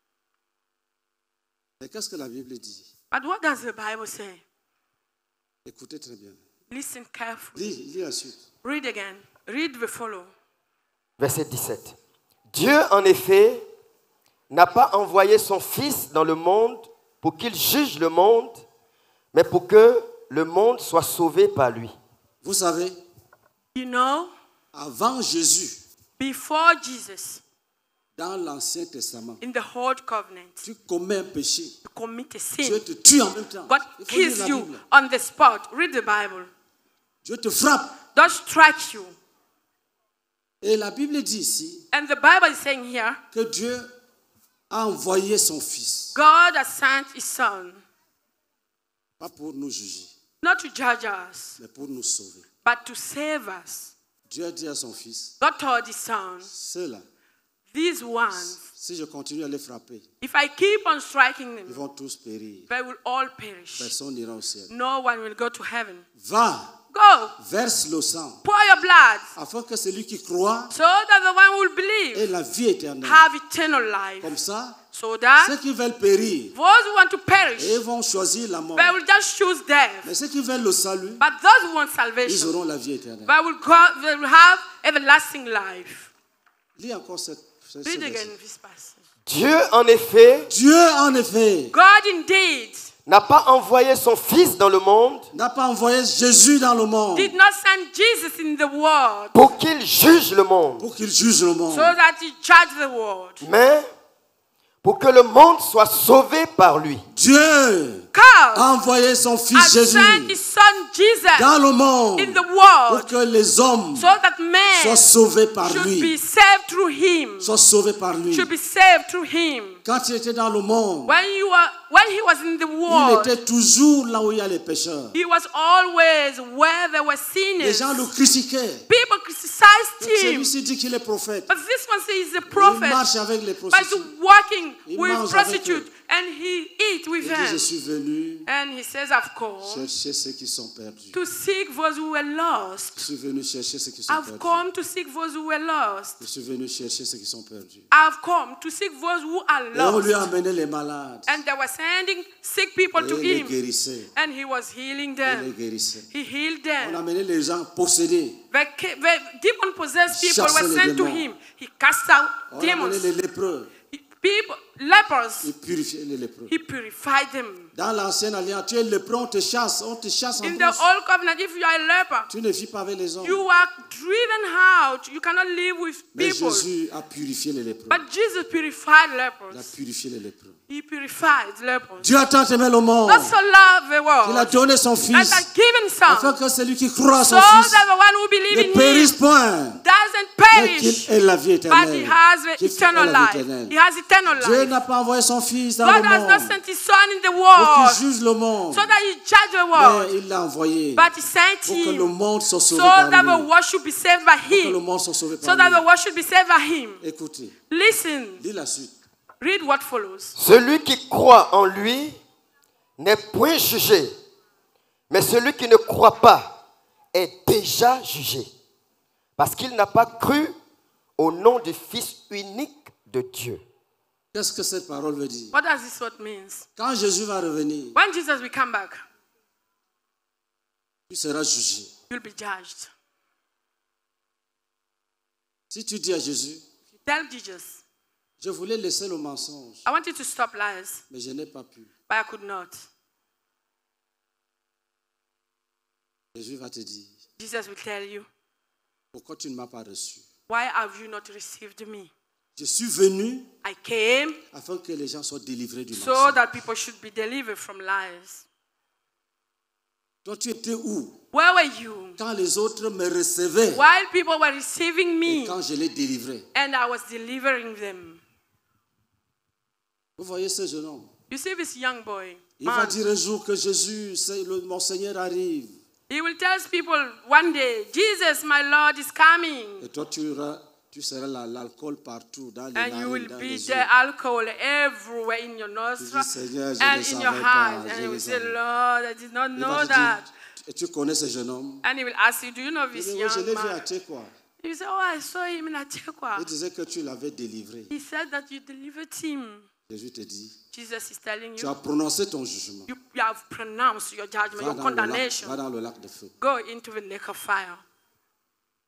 Et qu'est-ce que la Bible dit? But what does the Bible say? Écoutez très bien. Listen carefully. Lis, lis la suite. Read again. Read the follow. Verset dix-sept. Dieu, en effet, n'a pas envoyé son Fils dans le monde pour qu'il juge le monde, mais pour que le monde soit sauvé par lui. Vous savez, You know, avant Jésus, before Jesus, dans l'Ancien Testament, in the Old Covenant, tu commets un péché, you commit a Dieu sin. te tue en même temps. God Il faut lire kills la you Bible. on the spot. Read the Bible. Dieu te frappe. God strikes you. Et la Bible dit ici And the Bible is saying here, que Dieu a envoyé son Fils, God has sent his Son, pas pour nous juger, not to judge us, mais pour nous sauver. but to save us. Dieu a dit à son Fils, God told his Son, ceux-là, these ones, si je continue à les frapper, if I keep on striking ils them, vont tous périr. they will all perish. Personne n'ira au ciel. No one will go to heaven. Va, Go, verse le sang, pour your blood, afin que celui qui croit so that the one who will believe ait la vie éternelle. have eternal life. Comme ça, So that ceux qui veulent périr, those who want to perish, ils vont choisir la mort. they will just choose death. Mais ceux qui veulent le salut, But those who want ils salvation, auront la vie éternelle. they will, go, they will have everlasting life. Lis encore cette, ce, ce Read verset. again this passage. Dieu, en effet, Dieu, en effet, God indeed n'a pas envoyé son Fils dans le monde n'a pas envoyé Jésus dans le monde did not send Jesus in the world pour qu'il juge le monde, pour qu'il juge le monde, so that he judge the world. mais pour que le monde soit sauvé par lui. Dieu God a envoyé son Fils has Jésus sent his son Jesus dans le monde in the pour world que les hommes so that soient man sauvés par should lui. be saved through him. Soient sauvés par lui. Should be saved through him. Quand il était dans le monde, When you were, when he was in the il world, était toujours là où il y a les pécheurs. he was always where there were Les sinners. gens le critiquaient. People criticized him. Celui-ci dit qu'il est prophète. But this one says he's a Il prophet, marche avec les but prostituées. he's working Il with mange avec prostitutes and he eat with Il dit, je them. suis venu And he says, I've come chercher ceux qui sont perdus. to seek those who were Je lost. suis venu chercher ceux qui sont I've perdus. come to seek those who were lost. Je suis venu chercher ceux qui sont perdus. I've come to seek those who are Et on lui a lost. amené les malades. And they were sending sick people Et to il les him. guérissait. And he was healing Il les them. guérissait. He healed On a them. amené les gens possédés. The, the demon possessed people Chassez were les sent to démons. him. He cast out On a amené demons. les lépreux. People, lepers, Il purifiait les lépreux. he purified them. Dans l'ancienne alliance, tu es lépreux, on te chasse. On te chasse en In the plus. old covenant, if you are a leper, Tu ne vis pas avec les hommes. you are driven out. You cannot live with Mais people. Jésus a purifié les lépreux. But Jesus purified Il a lepers. purifié les lépreux. He purified lepers. Dieu a tant aimé le monde God so loved the qu'il a world donné son and Fils has given afin some que celui qui croit à so son Fils that the one who believes ne in périsse him point, doesn't mais perish, qu'il ait la vie but he éternelle. has the Qu'il ait eternal la vie life. éternelle. He has eternal Dieu life. n'a pas envoyé son Fils dans God le has not monde sent his son in the pour world qu'il juge le monde, so that he judge the mais world, il l'a envoyé but he sent pour que le him monde soit so sauvé that par the lui. world should be saved by Pour que le him. monde soit sauvé So par that the lui. world should be saved by him. Écoutez, Listen, lis la suite. read what follows. Celui qui croit en lui n'est point jugé, mais celui qui ne croit pas est déjà jugé, parce qu'il n'a pas cru au nom du Fils unique de Dieu. Qu'est-ce que cette parole veut dire? What does this word mean? Quand Jésus va revenir, When Jesus will come back, tu seras jugé. you'll be judged. Si tu dis à Jésus, Tell Jesus, je voulais laisser le mensonge, I want you to stop lies, mais je n'ai pas pu. but I could not. Jésus va te dire, Jesus will tell you, pourquoi tu ne m'as pas reçu? why have you not received me? Je suis venu I came afin que les gens soient délivrés du so mensonge. that people should be delivered from lies. Toi, tu étais où Where were you quand les autres me recevaient while people were receiving et me quand je les délivrais? and I was delivering them? Vous voyez ce jeune homme? You see this young boy, Il va man, dire un jour que Jésus, c'est le- mon Seigneur arrive. he will tell people one day, Jesus, my Lord, is coming. Et toi, tu, auras, tu seras là, l'alcool partout, dans les And you narines, will dans be les there, yeux. alcohol everywhere in your nostrils Seigneur, je and ne in your savais heart. pas, And je you ne will say, savais. Lord, I did not Il know va te that. dire, tu, tu connais ce jeune homme? And he will ask you, do you know Il this dit, oui, je l'ai young vu à man? Tchekwa. You say, oh, I saw him in Achekwa. Il disait que tu l'avais délivré. He said that you delivered him. Jésus te dit, Jesus is telling tu you, as prononcé ton jugement. you, you have pronounced your judgment, Va your dans, le lac, condemnation. va dans le lac de feu. Go into the lake of fire.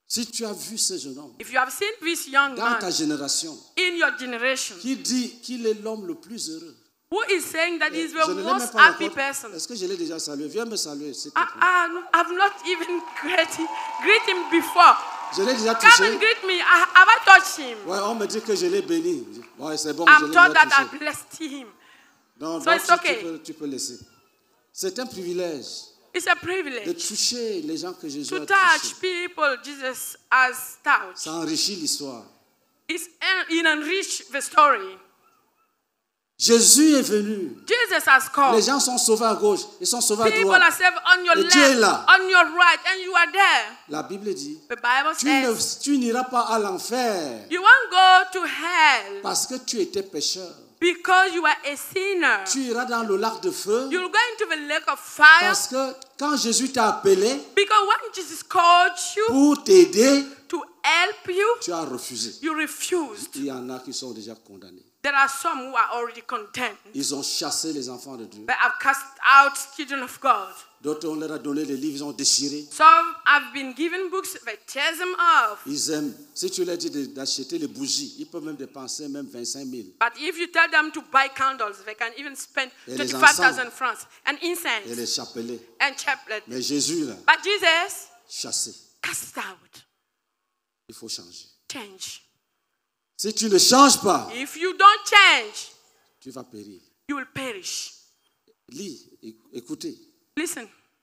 Si tu as vu ce jeune homme If you have seen this young dans ta man génération in your generation qui dit qu'il est l'homme le plus heureux, who is saying that he's je the ne l'ai même most pas happy encore. person, Est-ce que je l'ai déjà salué? Viens me saluer, s'il te I, plaît. I, I've not even greet, greet him before. Je l'ai déjà Come touché. and greet me. I, have I touched him? Ouais, on me dit que je l'ai béni. Ouais, c'est bon, je I'm l'ai told déjà that I touché. blessed him. Donc, So donc, it's tu, okay. tu peux, tu peux laisser. C'est un privilège It's a de privilege toucher les gens que Jésus to a touch touchés. people Jesus has touched. Ça enrichit l'histoire. It's en- it enrich the story. Jésus est venu. Jesus has come. Les gens sont sauvés à gauche, ils sont sauvés à People droite. are saved on your Et tu es left, là. on your right, and you are there. La Bible dit, The Bible tu, ne- says tu n'iras pas à l'enfer you won't go to hell parce que tu étais pécheur. because you are a sinner. Tu iras dans le lac de feu You'll go into the lake of fire parce que quand Jésus t'a appelé because when Jesus called you pour t'aider, to help you, tu as refusé. you refused. Il y en a qui sont déjà condamnés. There are some who are already condemned. Ils ont chassé les enfants de Dieu. They have cast out children of God. D'autres, on leur a donné les livres, ils ont déchiré. Some have been given books, they tear them off. Ils aiment. Si tu leur dis de- d'acheter les bougies, ils peuvent même dépenser même vingt-cinq mille. But if you tell them to buy candles, they can even spend Et les twenty-five thousand encens. francs and Et incense les chapelets. and chaplet. Mais Jésus, là, But Jesus chassé. cast out, Il faut changer. change. Si tu ne changes pas, If you don't change, tu vas périr. you will perish. Lis, é- écoutez. Listen,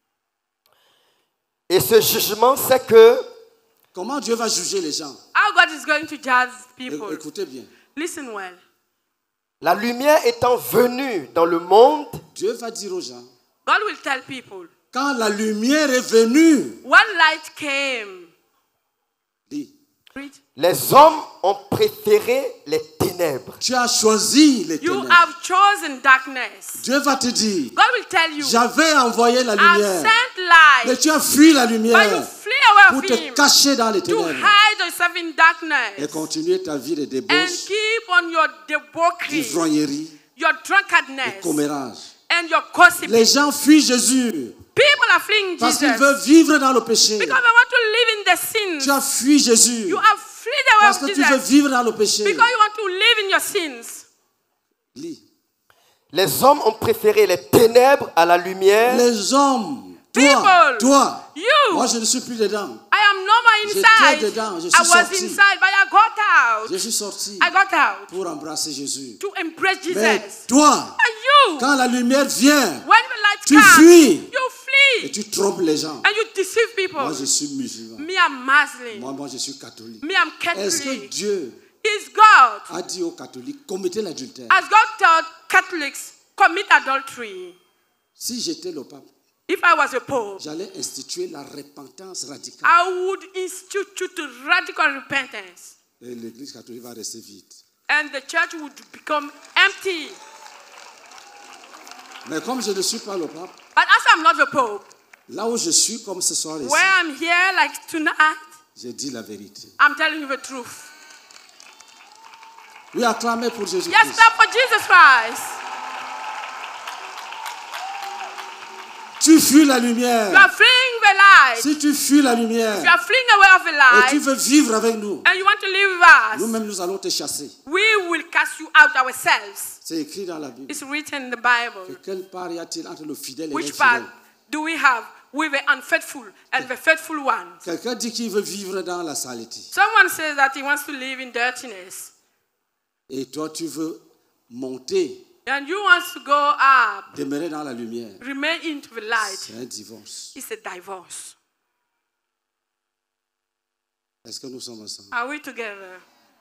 Et ce jugement, c'est que Comment Dieu va juger les gens? how God is going to judge É- people. Écoutez bien. Listen well. la lumière étant venue dans le monde, Dieu va dire aux gens, God will tell people, quand la lumière est venue, one light came. lis, Read. les hommes ont préféré les ténèbres. tu as choisi les You ténèbres. have chosen darkness. Dieu va te dire, God will tell you, j'avais envoyé la I've lumière, sent mais light, tu as fui la but you lumière flee away pour of te him cacher dans les to ténèbres hide yourself in et darkness continuer ta vie de and débauche, keep on your debauchery, d'ivrognerie, your de drunkenness, commérage. and your gossiping. Les gens fuient Jésus People are fleeing parce qu'ils Jesus veulent vivre dans le péché. because they want to live in the sins. Tu as fui Jésus You have fled away parce from que tu veux Jesus vivre dans le péché. because you want to live in your sins. Lis. Les hommes ont préféré les ténèbres à la lumière. Les hommes, toi, People, toi, you. moi je ne suis plus dedans. I am no more J'étais inside. dedans, je I suis was sorti. inside, but I got out. Je suis sorti I got out pour embrasser Jésus. to embrace Mais Jesus. toi, And you, quand la lumière vient when the light tu comes, fuis. you et flee tu trompes les gens, and you deceive people. moi je suis musulman. Me, I'm Muslim. Moi, moi je suis catholique. Me, I'm Est-ce que Catholic. Dieu Is God, a dit aux catholiques, commettez l'adultère? as God taught Catholics, commit adultery? Si j'étais le pape, If I was a pope, j'allais instituer la repentance radicale. I would institute to radical repentance, Et l'église catholique va rester vide. and the church would become empty. Mais comme je ne suis pas le pape, But as I'm not the pope, là où je suis, comme ce soir ici, where I'm here like tonight, j'ai dit la vérité. I'm telling you the truth. Oui, acclamez pour Jésus-Christ. Yes, clap for Jesus Christ. Tu fuis la You lumière. are fleeing the light. Si tu fuis la lumière You are fleeing away of the et tu light, veux vivre avec nous, and you want to live with us. nous-mêmes nous allons te chasser. We will cast you out ourselves. C'est écrit dans la Bible. It's written in the Que Bible. quelle part y a-t-il entre le fidèle et Which part l'infidèle? do we have with the unfaithful and the faithful ones? Quelqu'un dit qu'il veut vivre dans la saleté. Someone says that he wants to live in dirtiness, Et toi, tu veux monter, and you want to go up, demeurer dans la lumière. remain into the light. C'est un divorce. It's a divorce. Est-ce que nous sommes ensemble? Are we together?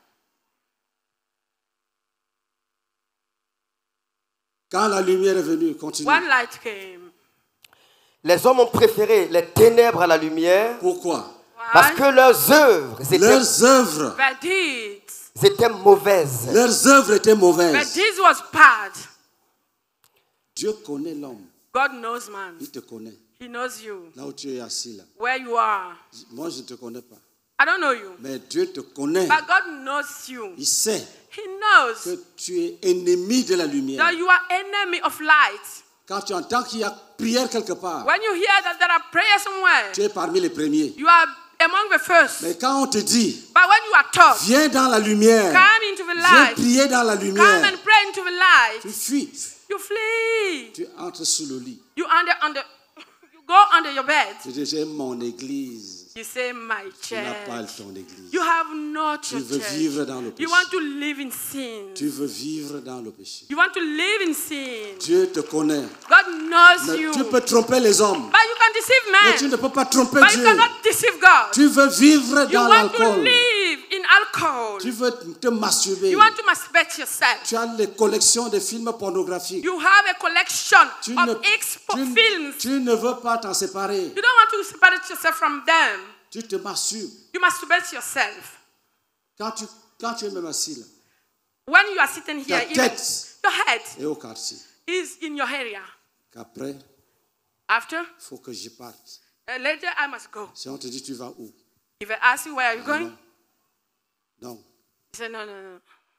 Quand la lumière est venue, continue. One light came. Les hommes ont préféré les ténèbres à la lumière Pourquoi? parce Why? que leurs œuvres étaient, Leurs œuvres, The deeds. étaient mauvaises. leurs œuvres étaient The mauvaises. deeds was bad. Dieu connaît l'homme. God knows man. Il te connaît. He knows you. Là où tu es assis là. Where you are. Moi, je ne te connais pas. I don't know you. Mais Dieu te connaît. But God knows you. Il sait He knows que tu es ennemi de la lumière. that you are enemy of light. Quand tu entends qu'il y a prière quelque part, When you hear that there are prayers somewhere, tu es parmi les premiers. you are among the first. Mais quand on te dit, But when you are taught, viens dans la lumière, come into the viens light, prier dans la come lumière, and pray into the light, tu fuis, you flee. tu entres sous le lit. You under under you go under your bed. Tu dis, j'aime mon église. You say, my Tu n'as pas church. ton église. You have not Tu your veux vivre church. dans le You péché. want to live in sin. Tu veux vivre dans le péché. You want to live in sin. Dieu te connaît. God knows Mais you. tu peux tromper les hommes. But you can deceive Mais tu men. ne peux pas tromper But you Dieu. cannot deceive God. Tu veux vivre You dans want to l'alcool. live in alcohol. Tu veux te masturber. You want to masturbate yourself. Tu as les collections de films pornographiques. You have a collection Tu of ne, expo tu- films. tu ne veux pas t'en séparer. You don't want to separate yourself from them. Tu te masturbes. You masturbate yourself. Quand tu, quand tu es même assis là, When you are sitting ta here, even tête your head est au quartier. is in your area. Qu'après, After, il faut que je parte. uh, later I must go. Si on te dit, tu vas où? If I ask you where are you going, Non. Non. you say no, no, no.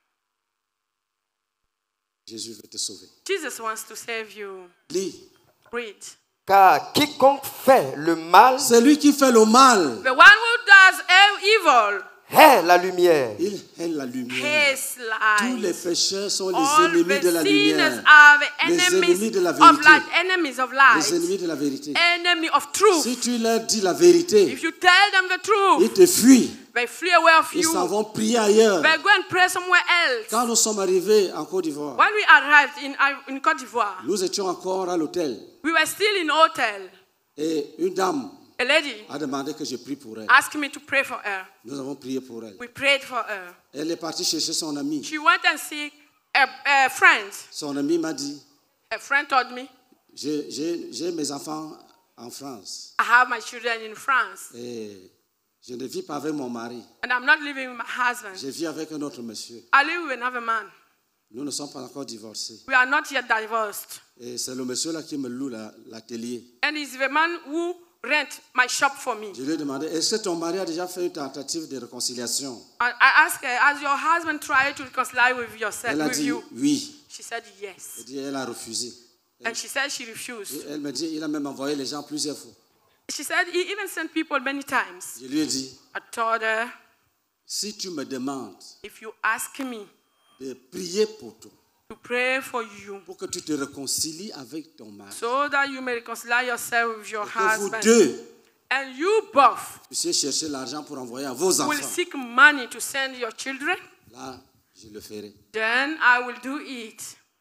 Jésus veut te sauver. Jesus wants to save you. Lis. Read. Car quiconque fait le mal Celui qui fait le mal, The one who does evil hait la lumière. il hait la lumière. hates Tous les light. pécheurs sont les All ennemis de the la sinners lumière. are the Les ennemis enemies de la of vérité. light, enemies of Les light, ennemis de la vérité. enemy of truth. Si tu leur dis la vérité, If you tell them the ils truth, te fuient. they flee away of Ils you. s'en vont prier ailleurs. They go and pray somewhere else. Quand nous sommes arrivés en Côte d'Ivoire, When we arrived in, in Côte d'Ivoire, nous étions encore à l'hôtel. we were still in hotel. Et une dame A lady a demandé que je prie pour elle. asked me to pray for her. Nous avons prié pour elle. We prayed for her. Elle est partie chercher son ami. She went and see a, a friend. Son ami m'a dit, A friend told me, j'ai j'ai- j'ai mes enfants en France. I have my children in France, Et je ne vis pas avec mon mari. and I'm not living with my husband. Je vis avec un autre monsieur. I live with another man. Nous ne sommes pas encore divorcés. We are not yet divorced. Et c'est le monsieur là qui me loue la- l'atelier. And it's the man who rent my shop for me. Je lui ai demandé, est-ce que ton mari a déjà fait une tentative de réconciliation? And I asked her, has your husband tried to reconcile with yourself, Elle a with dit you? oui. She said Elle, yes. dit, elle a refusé. And she said she Et refused. elle me dit, il a même envoyé les gens plusieurs fois. She said he even sent people many times. Je lui ai dit, I told her, si tu me demandes if you ask me de prier pour toi, to pray for you pour que tu te réconcilies avec ton mari, so that you may reconcile yourself with your et que vous husband, deux and you both puissiez chercher l'argent pour envoyer à vos will enfants, seek money to send your children, là, je le ferai. then I will do it.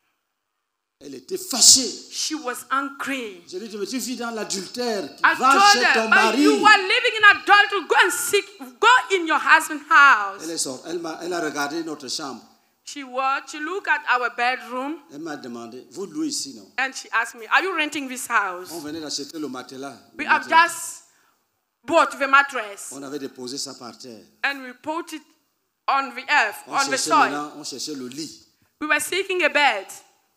Elle était fâchée. She was angry. Je lui ai dit, mais tu vis dans l'adultère. I Va told chez her, ton but mari. you were living in adultery. Go and seek. Go in your husband's house. Elle est sortie. Elle, m'a- elle a regardé notre chambre. She watched. She looked at our bedroom Elle m'a demandé, vous louez ici, non? and she asked me, "Are you renting this house?" On venait d'acheter le matelas. Le We have matelas. just bought the mattress On avait déposé ça par terre. and we put it on the earth, On on the cherchait, soil. maintenant, on cherchait le lit. We were seeking a bed.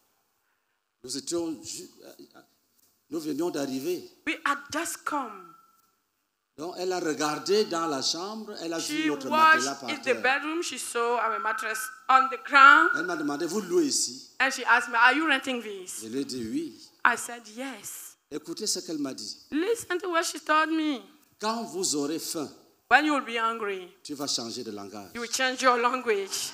Nous étions, ju- nous venions d'arriver. We had just come. Donc elle a regardé dans la chambre, elle a vu She notre matelas watched par in the terre. bedroom. She saw our mattress on the ground Elle m'a demandé, vous louez ici? and she asked me, "Are you renting this?" Je lui ai dit oui. I said, "Yes." Écoutez ce qu'elle m'a dit. Listen to what she told me. Quand vous aurez faim, When you will be hungry, tu vas changer de langage. you will change your language.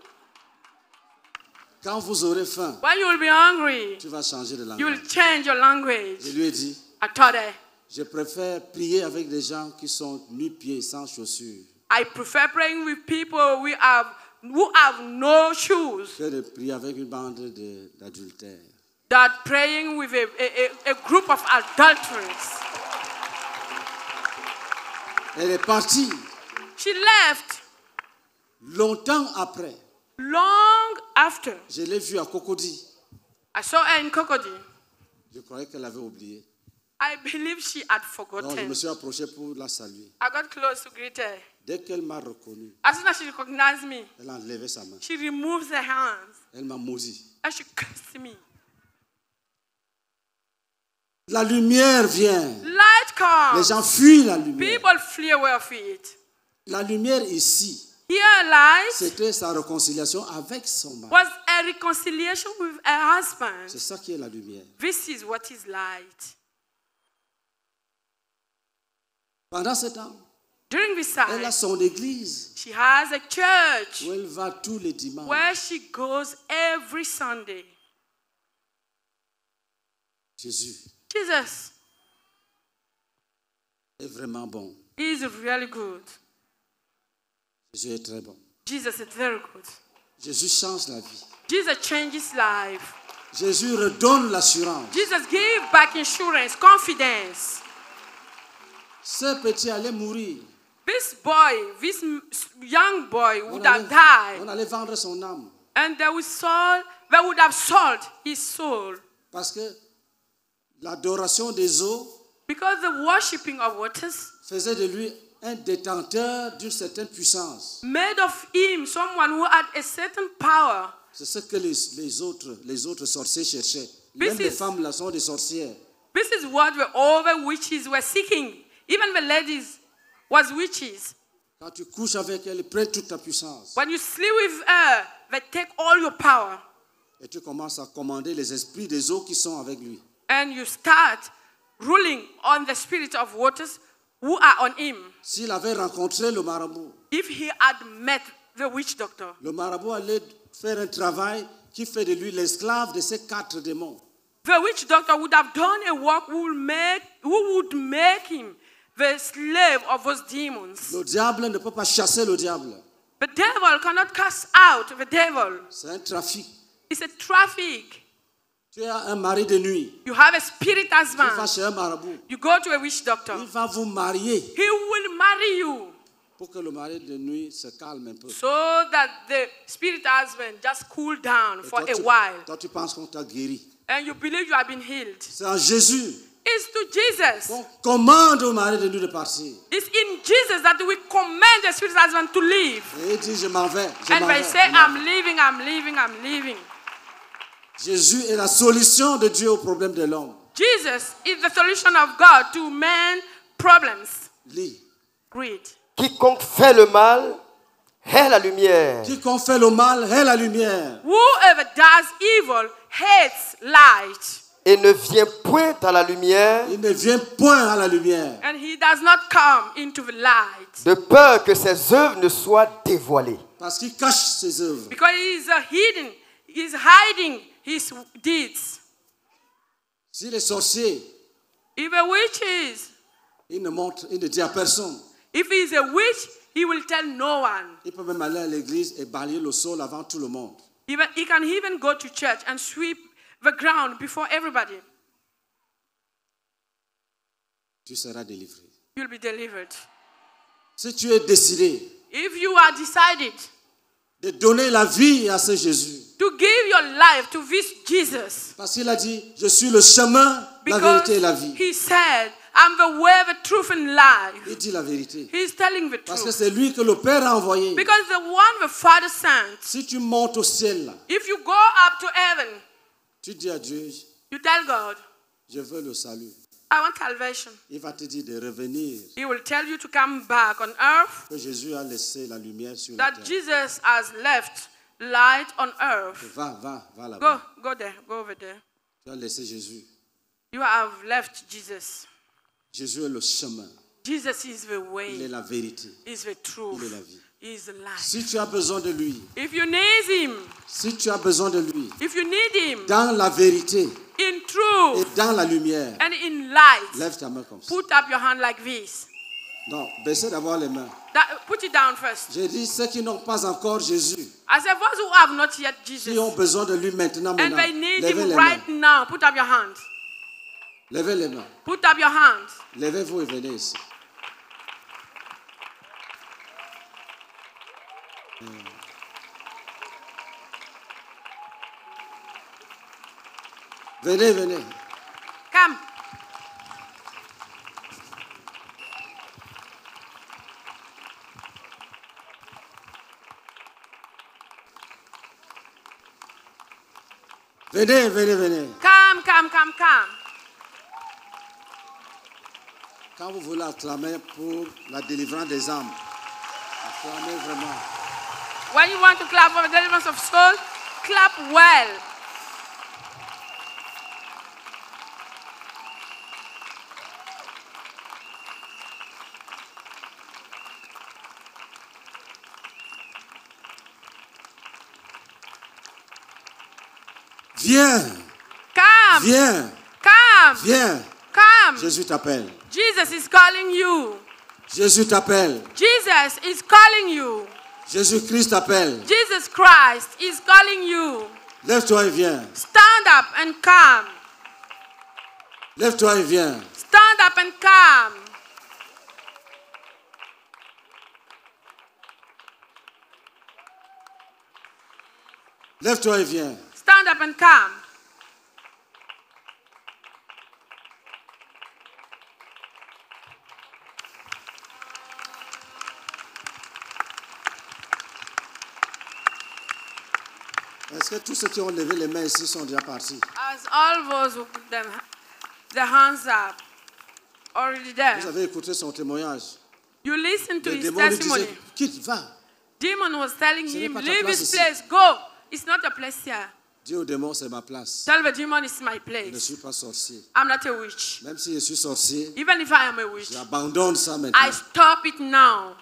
Quand vous aurez faim, When you will be hungry, tu vas changer de you will langage. change your language. Je lui ai dit, I told her, je préfère prier avec des gens qui sont nu-pieds, sans chaussures, I prefer praying with people we have, who have no shoes que de prier avec une bande de- d'adultères. than praying with a, a, a, a group of adulterers. Elle est partie. She left Longtemps après, long after. je l'ai vue à Cocody. I saw her in Cocody. Je croyais qu'elle avait oublié. I believe she had Donc je forgotten. me suis approché pour la saluer. I got close to greet her. Dès qu'elle m'a reconnu, As soon as she recognized me, elle a enlevé sa main. she removed her hands Elle m'a maudit. and she cursed me. La lumière vient. Light Les comes. gens fuient la lumière. People flee away of it. La lumière ici, Here, light c'était sa réconciliation avec son mari. was a reconciliation with her husband. C'est ça qui est la lumière. This is what is light. Pendant ce temps, During this Elle a time, son église she has a church où elle va tous les dimanches. where she goes every Sunday. Jésus Jesus est vraiment bon. is really good. Jésus est très bon. Jesus is very good. Jésus change la vie. Jesus changes life. Jésus redonne l'assurance. Jesus gives back insurance, confidence. Ce petit allait mourir. This boy, this m- young boy On would have allait, died, on allait vendre son âme. and they would, sold, they would have sold his soul Parce que l'adoration des eaux because the worshipping of waters faisait de lui un détenteur d'une certaine puissance. made of him someone who had a certain power. C'est ce que les, les, autres, les autres sorciers cherchaient. This Même les is- femmes là sont des sorcières. This is what the other witches were seeking. Even the ladies was witches. Quand tu couches avec elle, ils prennent toute ta puissance. When you sleep with her, they take all your power. Et tu commences à commander les esprits des eaux qui sont avec lui. And you start ruling on the spirit of waters who are on him. S'il avait rencontré le marabout, If he had met the witch doctor, le marabout allait faire un travail qui fait de lui l'esclave de ces quatre démons. the witch doctor would have done a work who would make, who would make him the slave of those demons. Le diable ne peut pas chasser le diable. The devil cannot cast out the devil. C'est un trafic. It's a traffic. Tu as un mari de nuit. You have a spirit Tu vas husband. chez un marabout. You go to a witch doctor. Il va vous marier He will marry you pour que le mari de nuit se calme un peu. so that the spirit husband just cool down Et for toi, a tu, while. toi, tu penses qu'on t'a guéri. And you believe you have been healed. C'est en Jésus It's to Jesus. qu'on commande au mari de nuit de partir. It's in Jesus that we command the spirit husband to leave. Et il dit, je m'en vais. Je And m'en they vais, say, je m'en vais. I'm leaving, I'm leaving, I'm leaving. Jésus est la solution de Dieu au problème de l'homme. Jesus is the solution of God to man's problems. Lis. Read. Quiconque fait le mal est la lumière. Quiconque fait le mal est la lumière. Whoever does evil hates light, Et ne vient point à la lumière Il ne vient point à la lumière. and he does not come into the light de peur que ses œuvres ne soient dévoilées. Parce qu'il cache ses œuvres. because he is uh, hidden, he is hiding his deeds. Si les sorciers, If a witch is, ils ne montrent, ils ne disent à personne. if he is a witch, he will tell no one. Il peut même aller à l'église et balayer le sol avant tout le monde. Even, he can even go to church and sweep the ground before everybody. Tu seras délivré. You'll be delivered. Si tu es décidé If you are decided de donner la vie à ce Jésus, to give your life to this Jesus, parce qu'il a dit, je suis le chemin, la because vérité et la vie. he said, I'm the way, the truth, and life. Il dit la vérité. He's telling the Parce que truth. c'est lui que le Père a envoyé. Because the one the Father sent, Si tu montes au ciel, là, if you go up to heaven, tu dis à Dieu, you tell God, je veux le salut. I want salvation. Il va te dire de revenir, He will tell you to come back on earth, que Jésus a laissé la lumière sur la that terre. Jesus has left light on earth. Va, va, va Go, là-bas. go there, go over there. Tu as laissé Jésus. You have left Jesus. Jésus est le chemin. Jesus is the Il est way, la vérité. is the truth, Il est la vie. is the life. Si tu as besoin de lui, If you need him, si tu as besoin de lui, if you need him dans la vérité in et truth dans la lumière, and in light, lève ta main comme ça. put up your hand like this. Non, baissez d'abord les mains. That, put it down first. J'ai dit ceux qui n'ont pas encore Jésus, I said, those who have not yet qui Jesus ont besoin de lui maintenant, and maintenant, they need levez him les right mains. now, put up your hand. Levez les mains. Put up your hand. Levez-vous et venez ici. Venez, venez. Come. Venez, venez, venez. Come, come, come, come. Quand vous voulez acclamer pour la délivrance des âmes, acclamez vraiment. When you want to clap for the deliverance of soul, clap well. Viens. Come. Viens. Come. Viens. Come. Jésus t'appelle. Jesus is calling you. Jésus t'appelle. Jesus is calling you. Jésus-Christ t'appelle. Jesus Christ is calling you. Lève-toi et viens. Stand up and come. Lève-toi et viens. Stand up and come. Lève-toi et viens. Stand up and come. Est-ce que tous ceux qui ont levé les mains ici sont déjà partis? As all those who put them, their hands up, already there. Vous avez écouté son témoignage. You listen to Le his démon lui testimony. disait, quitte, va. Demon was telling Ce n'est him, pas ta leave place this ici. place, go. It's not a place here. Dis au démon, c'est ma place. Tell the demon it's my Je ne place. suis pas sorcier. I'm not a witch. Même si je suis sorcier, Even if I am a witch, j'abandonne ça maintenant. I stop it now.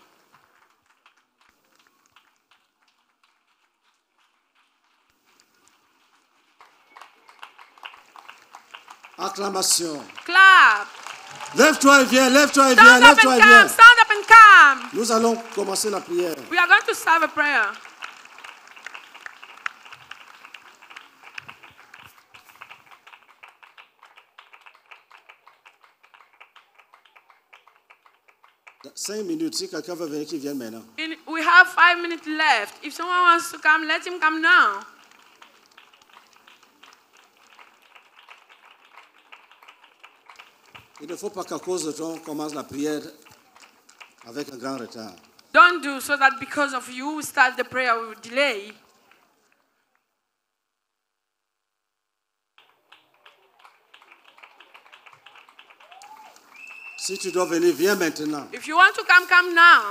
Acclamation. Clap. Lève-toi et viens, lève-toi et viens, Stand up lève-toi and et viens. come. Stand up and come. Nous allons commencer la prière. We are going to start a prayer. Cinq minutes, si quelqu'un veut venir, qu'il vienne maintenant. In, we have five minutes left. If someone wants to come, let him come now. Il ne faut pas qu'à cause de toi, on commence la prière avec un grand retard. Don't do so that because of you, we start the prayer with delay. Si tu dois venir, viens maintenant. If you want to come, come now.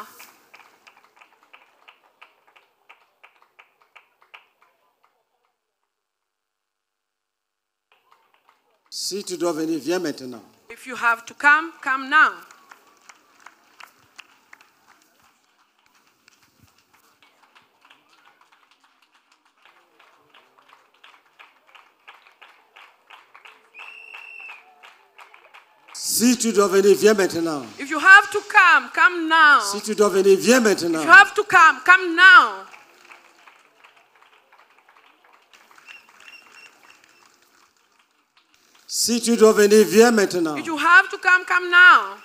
Si tu dois venir, viens maintenant. If you have to come, come now. Si tu dois venir, viens maintenant. If you have to come, come now. Si tu dois venir, viens maintenant. If you have to come, come now. Si tu dois venir, viens maintenant. If you have to come, come now.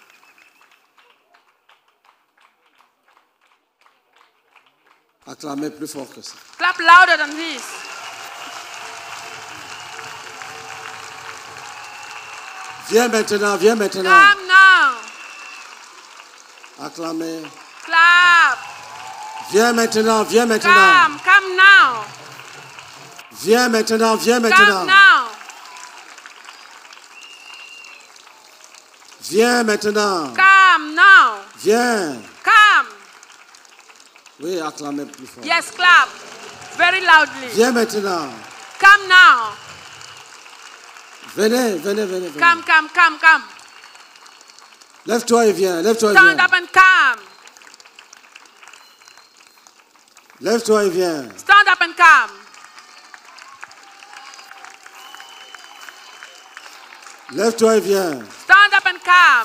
Acclamez plus fort que ça. Clap louder than this. Viens maintenant, viens maintenant. Come now. Acclamez. Clap. Viens maintenant, viens maintenant. Come, come now. Viens maintenant, viens Come maintenant. now. Viens maintenant. Come now. Viens. Come. Oui, acclamez plus fort. Yes, clap. Very loudly. Viens maintenant. Come now. Venez, venez, venez, venez. Come, come, come, come. Lève-toi et viens, lève-toi et Stand viens. up and come. Lève-toi et viens. Stand up and come. Lève-toi et viens. Stand up and come.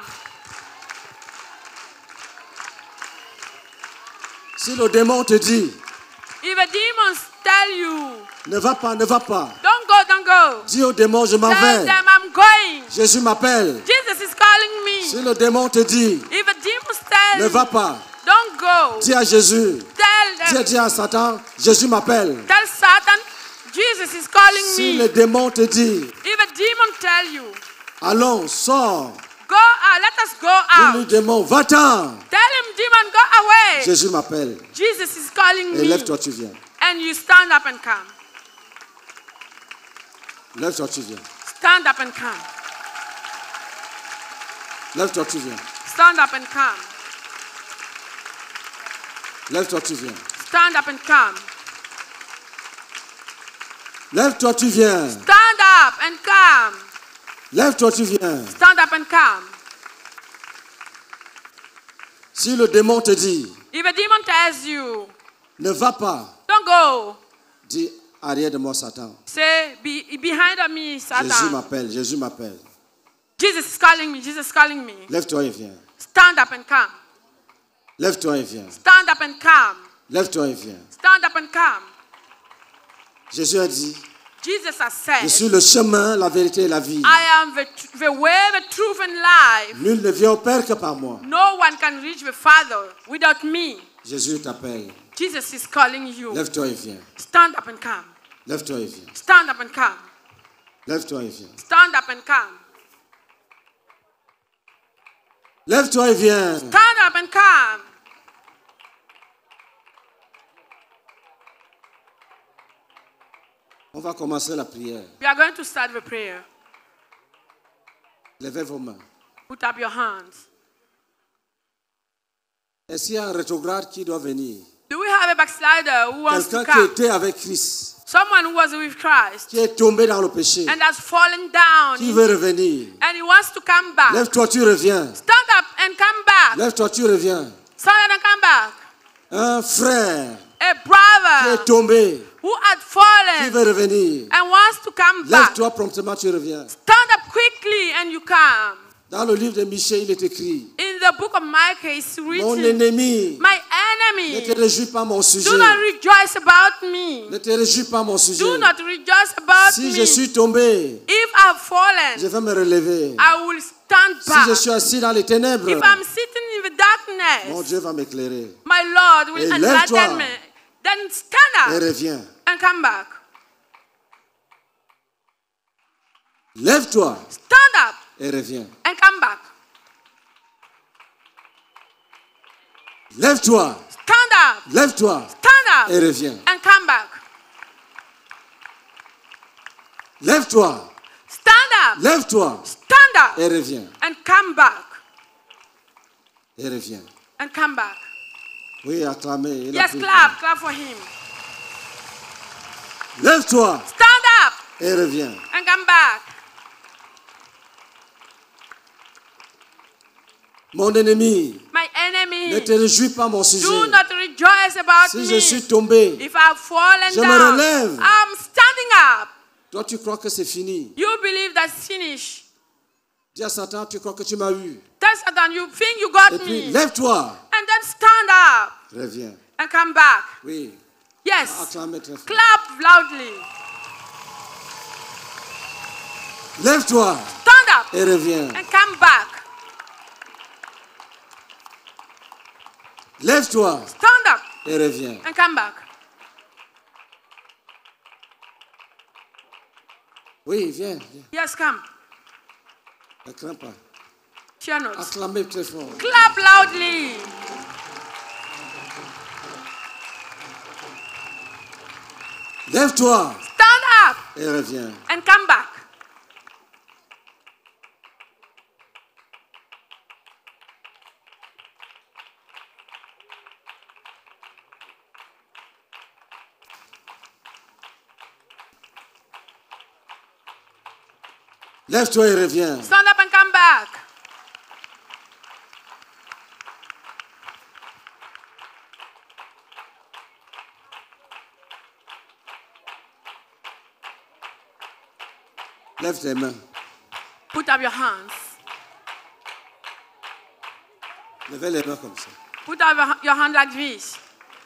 Si le démon te dit, If the demons tell you, ne va pas, ne va pas, don't go, don't go. dis au démon, je m'en Tell vais. them I'm going. Jésus m'appelle. Jesus is calling me. Si le démon te dit, If the demons tell ne you, va pas, don't go. dis à Jésus, Tell dis, them. dis à Satan, Jésus m'appelle. Tell Satan, Jesus is calling Si me. le démon te dit, If a demon tell you, allons, sors, go out, let us go dis le out. démon, va-t'en. Tell him, demon, go away. Jésus m'appelle. Jesus is calling Et me. lève-toi, tu viens. And you stand up and come. Lève-toi, tu viens. Stand up and come. Lève-toi, tu viens. Stand up and come. Lève-toi, tu viens. Stand up and come. Lève-toi, tu viens. Stand up and come. Lève-toi, tu viens. Stand up and come. Si le démon te dit, If a demon tells you, ne va pas, don't go. dis, arrière de moi, Satan. Say, be, behind me, Jésus Satan. m'appelle, Jésus m'appelle. Jesus is calling me, Jesus is calling me. Lève-toi et viens. Stand up and come. Lève-toi et viens. Stand up and come. Lève-toi et viens. Stand up and come. Jésus a dit, Jesus has je said, suis le chemin, la vérité et la vie. I am the, tr- the way, the truth, and life. Nul ne vient au Père que par moi. No one can reach the Father without me. Jésus t'appelle. Jesus is calling you. Lève-toi et viens. Stand up and come. Lève-toi et viens. Stand up and come. Lève-toi et viens. Stand up and come. Lève-toi et viens. Stand up and come. On va commencer la prière. We are going to start the prayer. Levez vos mains. Put up your hands. Est-ce qu'il y a un rétrograde qui doit venir? Do we have a backslider who wants Quelqu'un to qui come? était avec Christ, Someone who was with Christ qui est tombé dans le péché, and has fallen down qui veut revenir. and he wants to come back. Lève-toi, tu reviens. Stand up and come back. Lève-toi, tu reviens. Stand up and come back. Un frère A qui brother est tombé, who had qui fallen veut revenir. and wants to come back. Lève-toi promptement, tu reviens. Stand up quickly and you come. Dans le livre de Michée, il est écrit, In the book of Micah, it's mon written, ennemi, my ne te enemy, réjouis pas mon sujet. do not rejoice about me. Ne te réjouis pas mon sujet. Do not rejoice about Si me. je suis tombé, If I've fallen, je vais me relever. I will stand Si back. je suis assis dans les ténèbres, If I'm sitting in the mon darkness, Dieu va m'éclairer. my Lord will Et lève-toi. enlighten me. Then stand Et up reviens. and come back. Lève-toi Stand up et reviens. and come back. Lève-toi, Stand up, lève-toi stand et up reviens. and come back. Lève-toi, Stand up, lève-toi stand up et reviens. and come back. Et reviens. And come back. Oui, acclamez. il a Yes, pris. clap, clap for him. Lève-toi Stand up et reviens. and come back. Mon ennemi, My enemy, ne te réjouis pas mon sujet. do not rejoice about Si me. je suis tombé, If I've fallen Je me down, relève. I'm standing up. toi tu crois que c'est fini. You believe that's finished. Dis à Satan, tu crois que tu m'as eu. Tell Satan, you think you got Et puis me. lève-toi, And then stand up reviens. and come back. Oui, Yes. acclamez très fort. Clap loudly. Lève-toi Stand up et reviens. and come back. Lève-toi Stand up et reviens. and come back. Oui, viens, viens. Yes, come. Ne crains pas. Fear not. Acclamez très fort. Clap loudly. Lève-toi Stand up et reviens. and come back. Lève-toi et reviens. Stand up and come back. Lève tes mains. Put up your hands. Levez les mains comme ça. Put up your, your hand like this.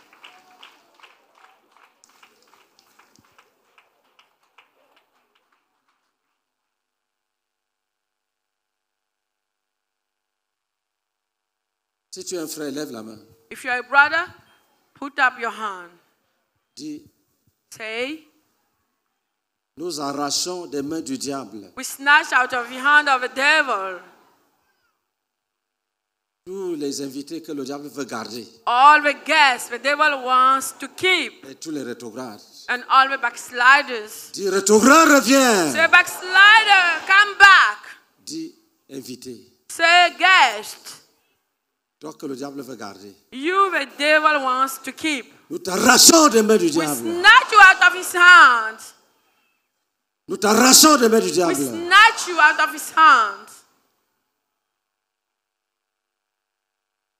Si tu es un frère, lève la main. If you're a brother, put up your hand. Dis, Say, nous arrachons des mains du diable we snatch out of the hand of the devil tous les invités que le diable veut garder all the guests the devil wants to keep et tous les rétrogrades. and all the backsliders. Dis, rétrograde, reviens. Say, backslider, come back. Dis, invité. Say, guest, Toi que le diable veut garder. you the devil wants to keep. Nous t'arrachons des mains du We diable. snatch you out of his hands. Nous t'arrachons des mains du We diable. snatch you out of his hands.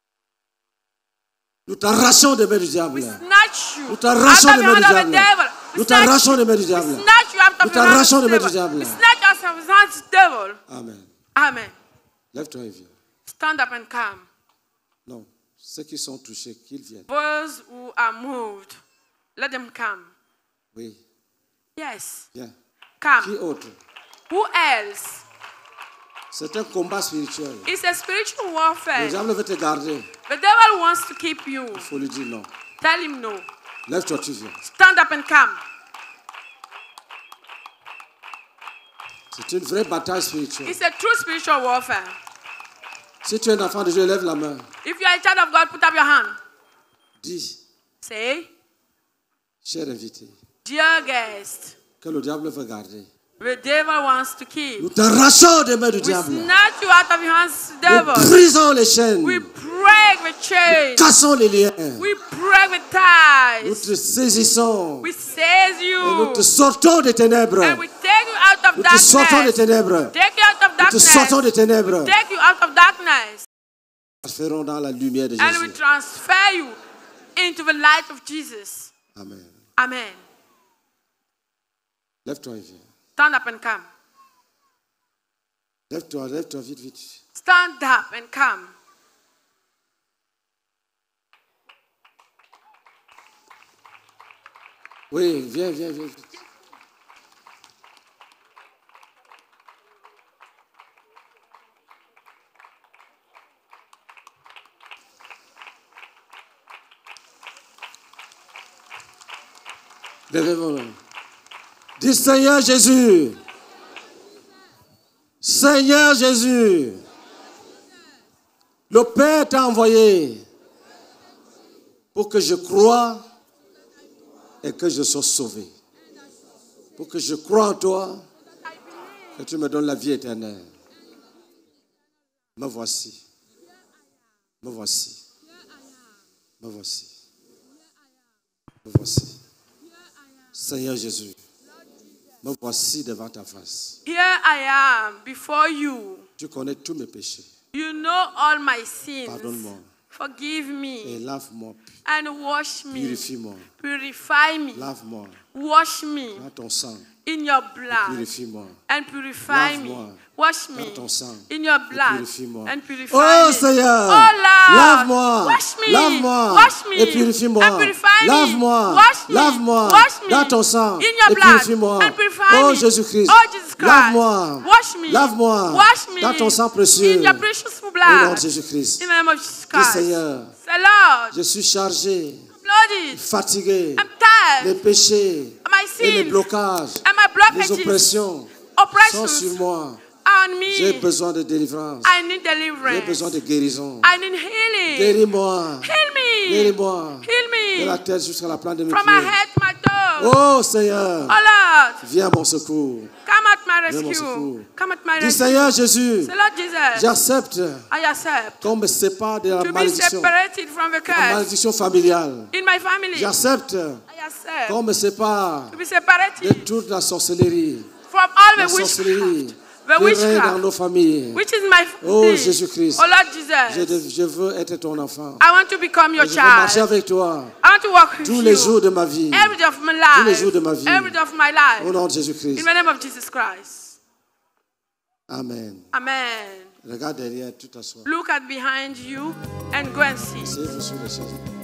Nous t'arrachons des mains du We diable. snatch you Nous out t'arrachons of des the mains hand du of the diable. devil. Nous t'arrachons des mains du diable. Snatch you out Nous of the hands t'arrachons of des the mains du devil. diable. We snatch us from the hands of the devil. Amen. Amen. Lève-toi et viens. Stand up and come. Non, ceux qui sont touchés, qu'ils viennent. Those who are moved, let them come. Oui, Yes. viens. Qui Come. autre? Who else? C'est un combat spirituel. It's a spiritual Le warfare. diable veut te garder. The devil wants to keep you. Il faut lui dire non. Tell him no. Lève-toi, tu viens. Stand up and come. C'est une vraie bataille spirituelle. It's a true spiritual warfare. Si tu es un enfant de Dieu, lève la main. If you are a child of God, put up your hand. Dis, Say, cher invité, dear guest, que le diable veut garder. the devil wants to keep. Nous t'arrachons des mains du We diable. snatch you out of your hands, devil. Nous brisons les chaînes. We break the chains. Cassons les liens. We break the Nous ties. te saisissons. We seize Et nous you. te sortons des ténèbres. And we take you out of Nous te sortons des darkness. ténèbres. Take you out of Nous te sortons des darkness. ténèbres. Take you out of darkness. Transférons dans la lumière de And we Jésus. transfer you into the light of Jesus. Amen. Amen. Lève-toi et viens. Stand up and come. Lève-toi, lève-toi vite, vite. Stand up and come. Oui, viens, viens, viens. Vite. Levez-vous. Dis Seigneur Jésus. Seigneur Jésus. Le Père t'a envoyé pour que je croie et que je sois sauvé. Pour que je croie en toi, que tu me donnes la vie éternelle. Me voici. Me voici. Me voici. Me voici. Seigneur Jésus, me voici devant ta face. Here I am before you. Tu connais tous mes péchés. You know all my sins. Pardonne-moi Forgive et me lave-moi, and wash me. purifie-moi, Purify me. lave-moi Wash me dans ton sang, in your blood purifie-moi. and purify me. Lave-moi Wash me dans ton sang in your et blood purifie-moi. and purify Oh me. Seigneur, Oh Lord, lave-moi, wash me, lave-moi wash me et purifie-moi. and purify me. Lave-moi, Wash me, lave-moi wash me dans ton sang in your et blood purifie-moi. and purify Oh me. Jésus-Christ, Oh Jesus Christ, lave-moi, wash me, lave-moi wash me dans ton sang précieux. in your precious Au nom blood. de Jésus-Christ. In the name of Jesus Dis Christ. Seigneur, Say Lord, je suis chargé, blooded, fatigué, I'm tired. les péchés My et les sins blocages, and my les blockages, oppressions sont oppressions sur moi. on J'ai me. besoin de délivrance. I need J'ai deliverance. besoin de guérison. I need healing. Guéris-moi. Heal me. Guéris-moi. Heal De la me. tête jusqu'à la plante de mes From my pieds. head to my toe. Oh Seigneur, Oh Lord, viens à mon secours. come at my Viens à mon rescue. secours. Come at my Dis rescue. Seigneur Jésus, Say Lord Jesus, j'accepte I accept qu'on me sépare de la to be malédiction, separated from the la curse malédiction familiale. in my family. J'accepte I accept qu'on me sépare to be de separated toute la sorcellerie, from all la the sorcellerie witchcraft, the qui règne dans witchcraft, nos familles. which is my Oh family. Jésus-Christ, Oh Lord je, Jesus, de- je veux être ton enfant. I want to become your Je veux marcher child. avec toi I want to walk with tous les you jours de ma vie. every day of my Tous les life. jours de ma vie. Every day of my life. Au nom de In Jésus-Christ. the name of Jesus Christ. Amen. Amen. Regarde derrière, tout à soi. Look at behind you and go and see. Asseyez-vous sur les chaises.